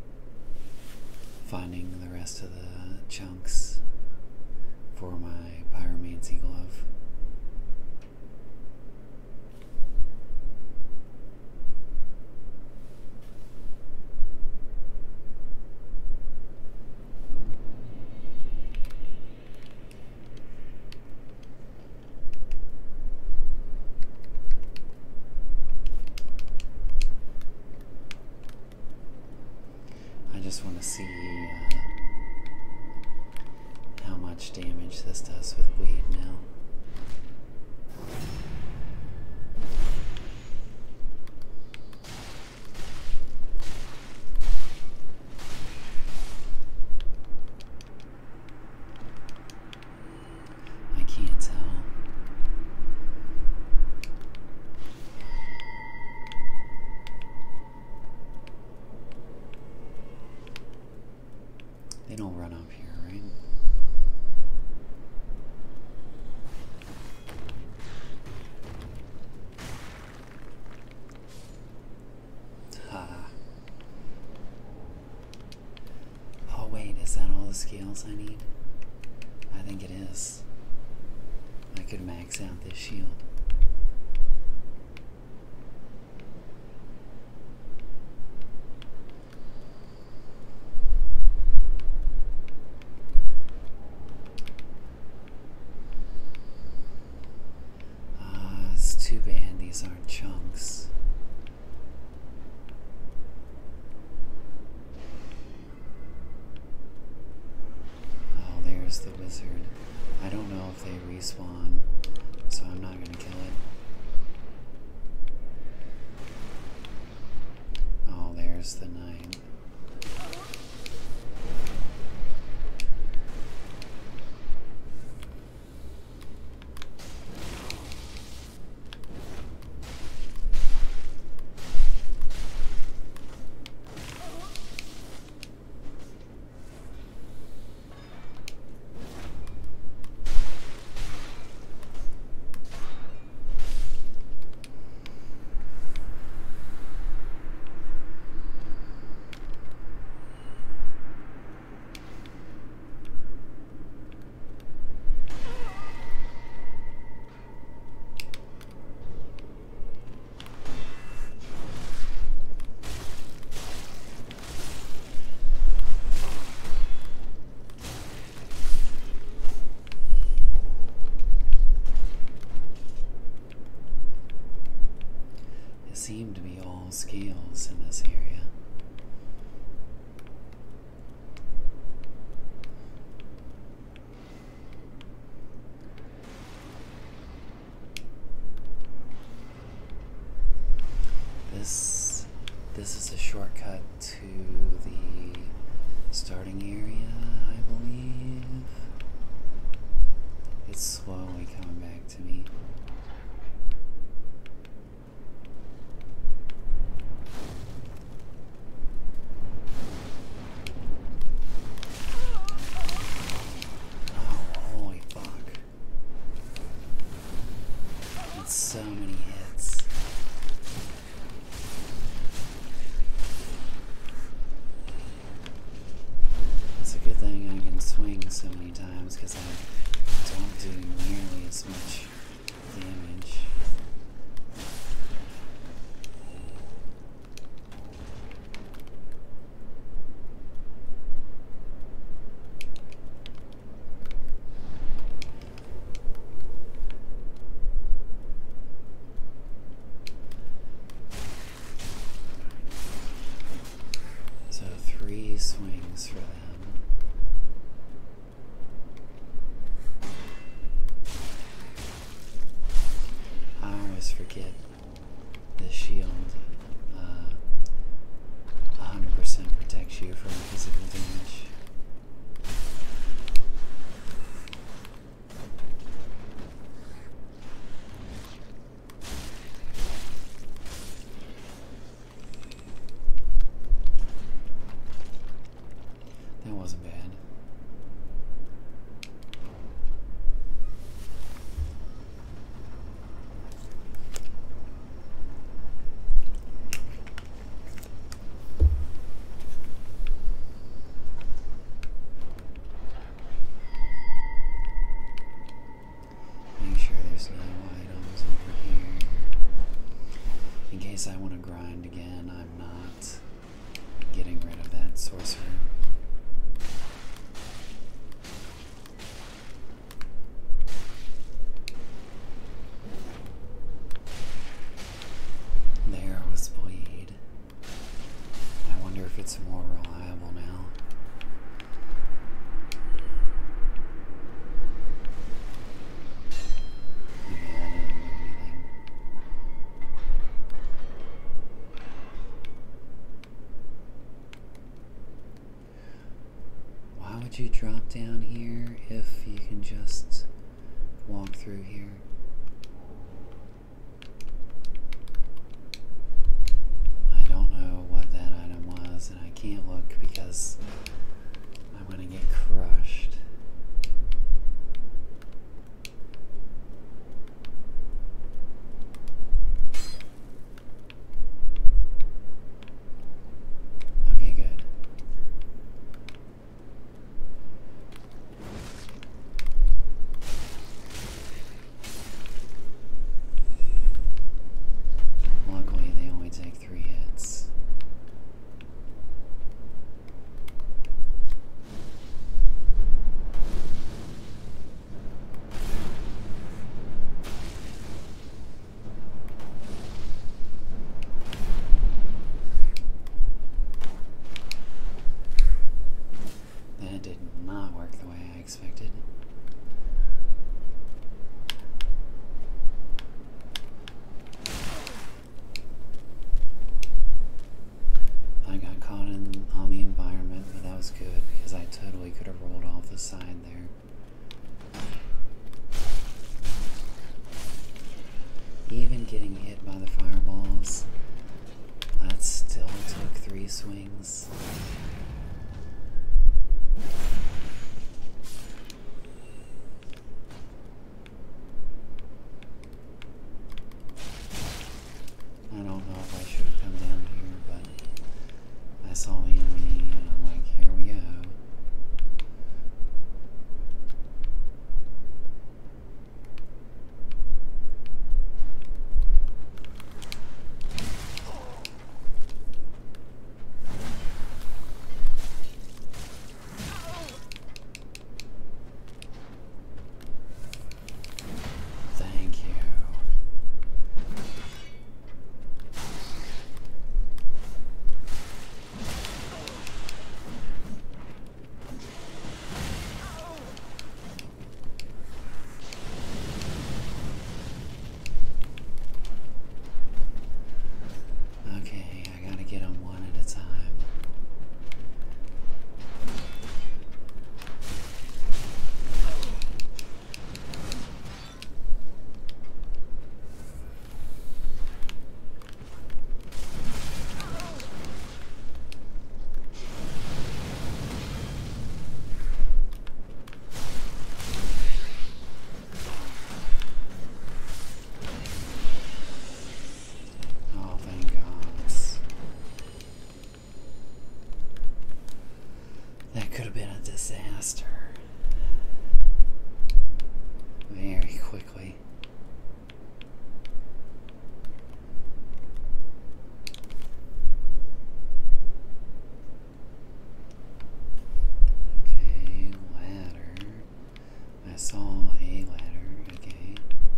finding the rest of the chunks for my pyromancy glove. I just want to see uh, how much damage this does with bleed now. I can't tell. They don't run up here, right? Ha. Oh wait, is that all the scales I need? I think it is. I could max out this shield. Uh, it's too bad these aren't chunks. Oh, there's the wizard. I don't know if they respawn, so I'm not gonna kill it. Oh, there's the knight. Good thing I can swing so many times because I don't do nearly as much damage. So three swings for them. I always forget the shield uh, one hundred percent protects you from physical damage. That wasn't bad. Make sure there's no items over here. In case I want to grind again, I'm not getting rid of that sorcerer. There was bleed. I wonder if it's more reliable now. Yeah, I didn't do anything. Why would you drop down here if you can just walk through here? I don't know what that item was, and I can't look because I'm gonna get crushed. Okay, good. Luckily, they only take three hits. That did not work the way I expected. I got caught in on the environment, but that was good because I totally could have rolled off the side there. Even getting hit by the fireballs, that still took three swings. I don't know if I should have come down here, but I saw the enemy and I'm like, here we go. could have been a disaster. Very quickly. Okay, ladder. I saw a ladder, okay.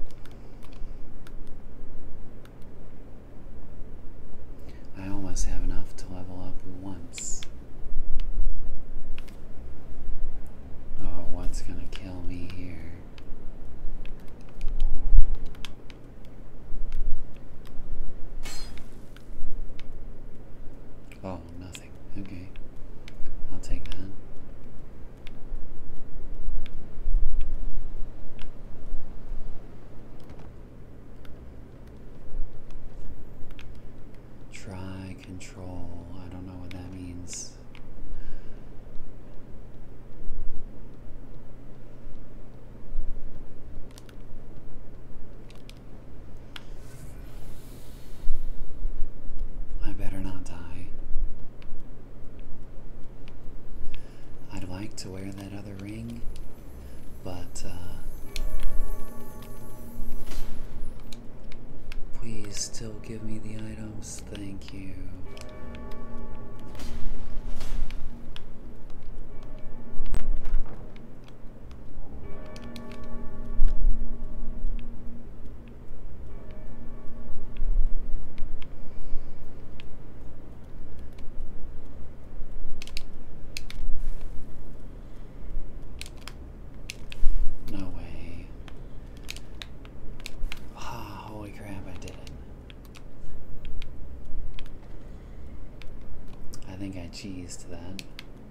I almost have enough to level up once. Oh, what's gonna kill me here? Oh, nothing. Okay. I'll take that. Try control. I don't know what that means. I better not die. I'd like to wear that other ring, but uh, please still give me the items. Thank you. No way. Ah, holy crap, I did it. I think I cheesed that.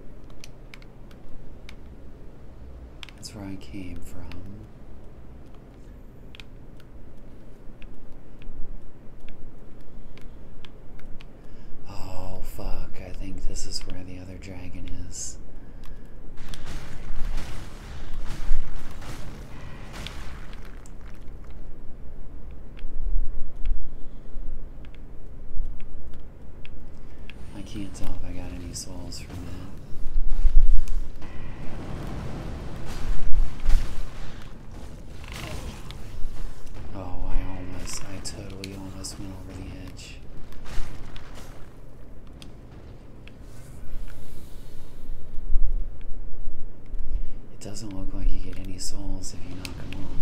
That's where I came from. Oh, fuck. I think this is where the other dragon is. I can't tell if I got any souls from that. Oh, I almost, I totally almost went over the edge. It doesn't look like you get any souls if you knock them off.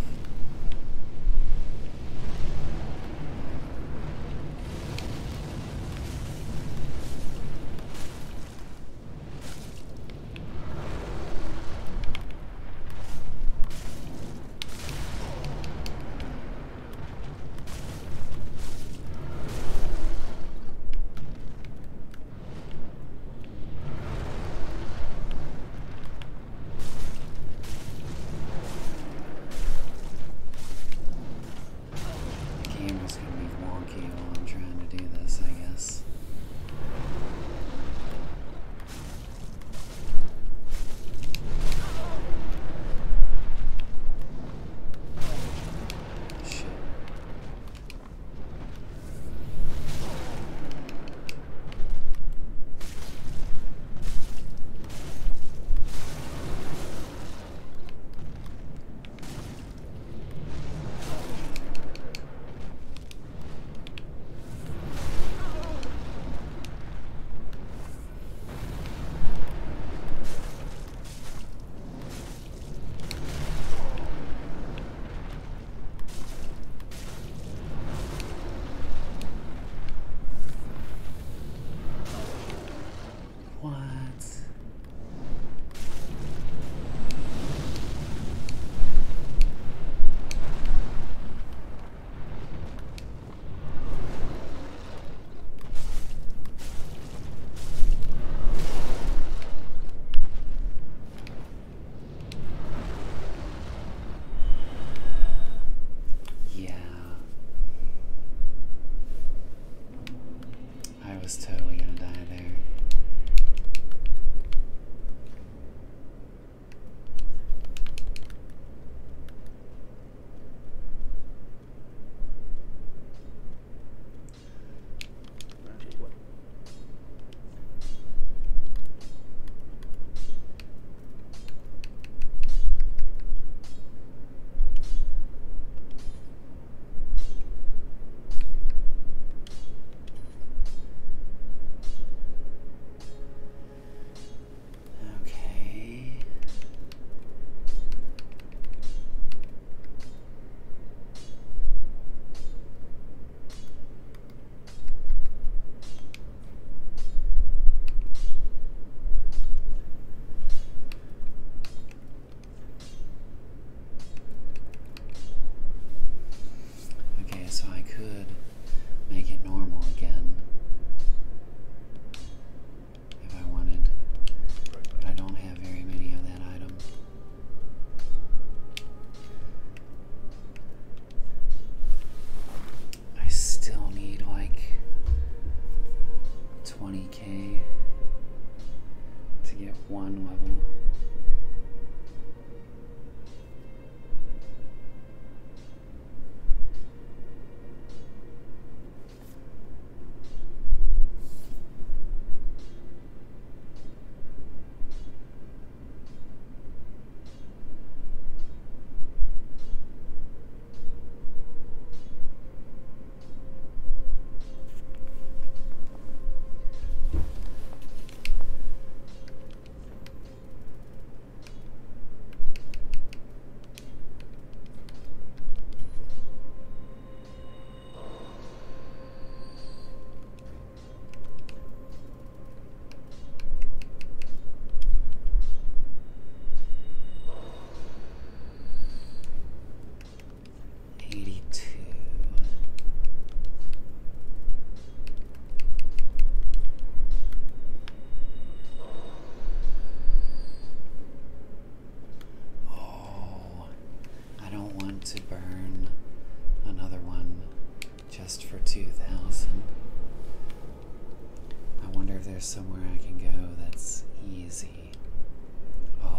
there's somewhere I can go that's easy. Oh.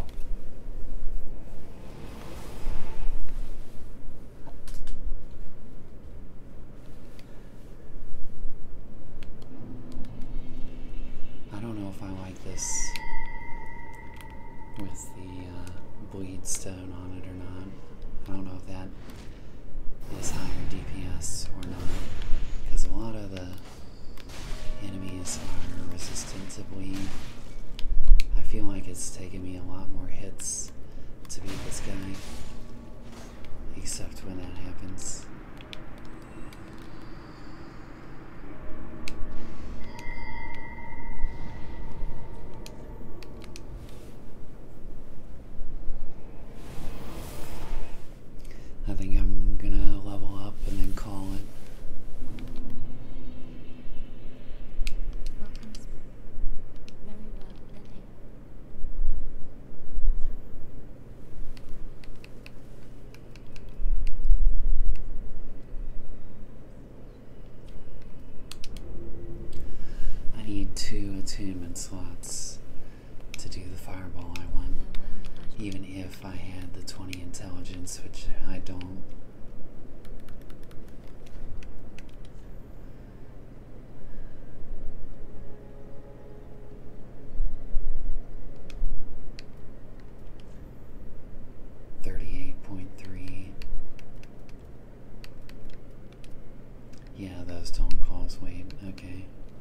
I don't know if I like this with the uh, bleed stone on it or not. I don't know if that is higher D P S or not, because a lot of the enemies are resistant to bleed. I feel like it's taken me a lot more hits to beat this guy, except when that happens. I think I'm gonna level up and then call it. Welcome. Very well, then. I need two attunement slots to do the fireball I want, even if I had the twenty intelligence, which I don't. thirty-eight point three. Yeah, those don't cause weight. Okay.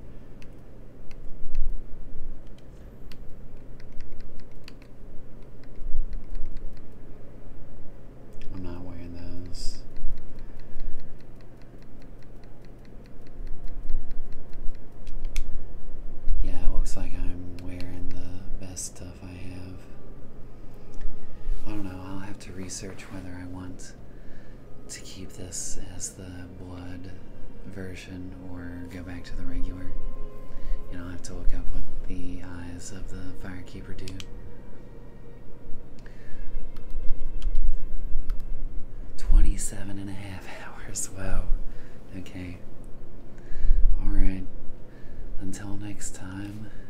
I'm not wearing those. Yeah, it looks like I'm wearing the best stuff I have. I don't know, I'll have to research whether I want to keep this as the blood version or go back to the regular. You know, I'll have to look up what the eyes of the Firekeeper do. twenty-seven and a half hours, wow. Okay. Alright. Until next time.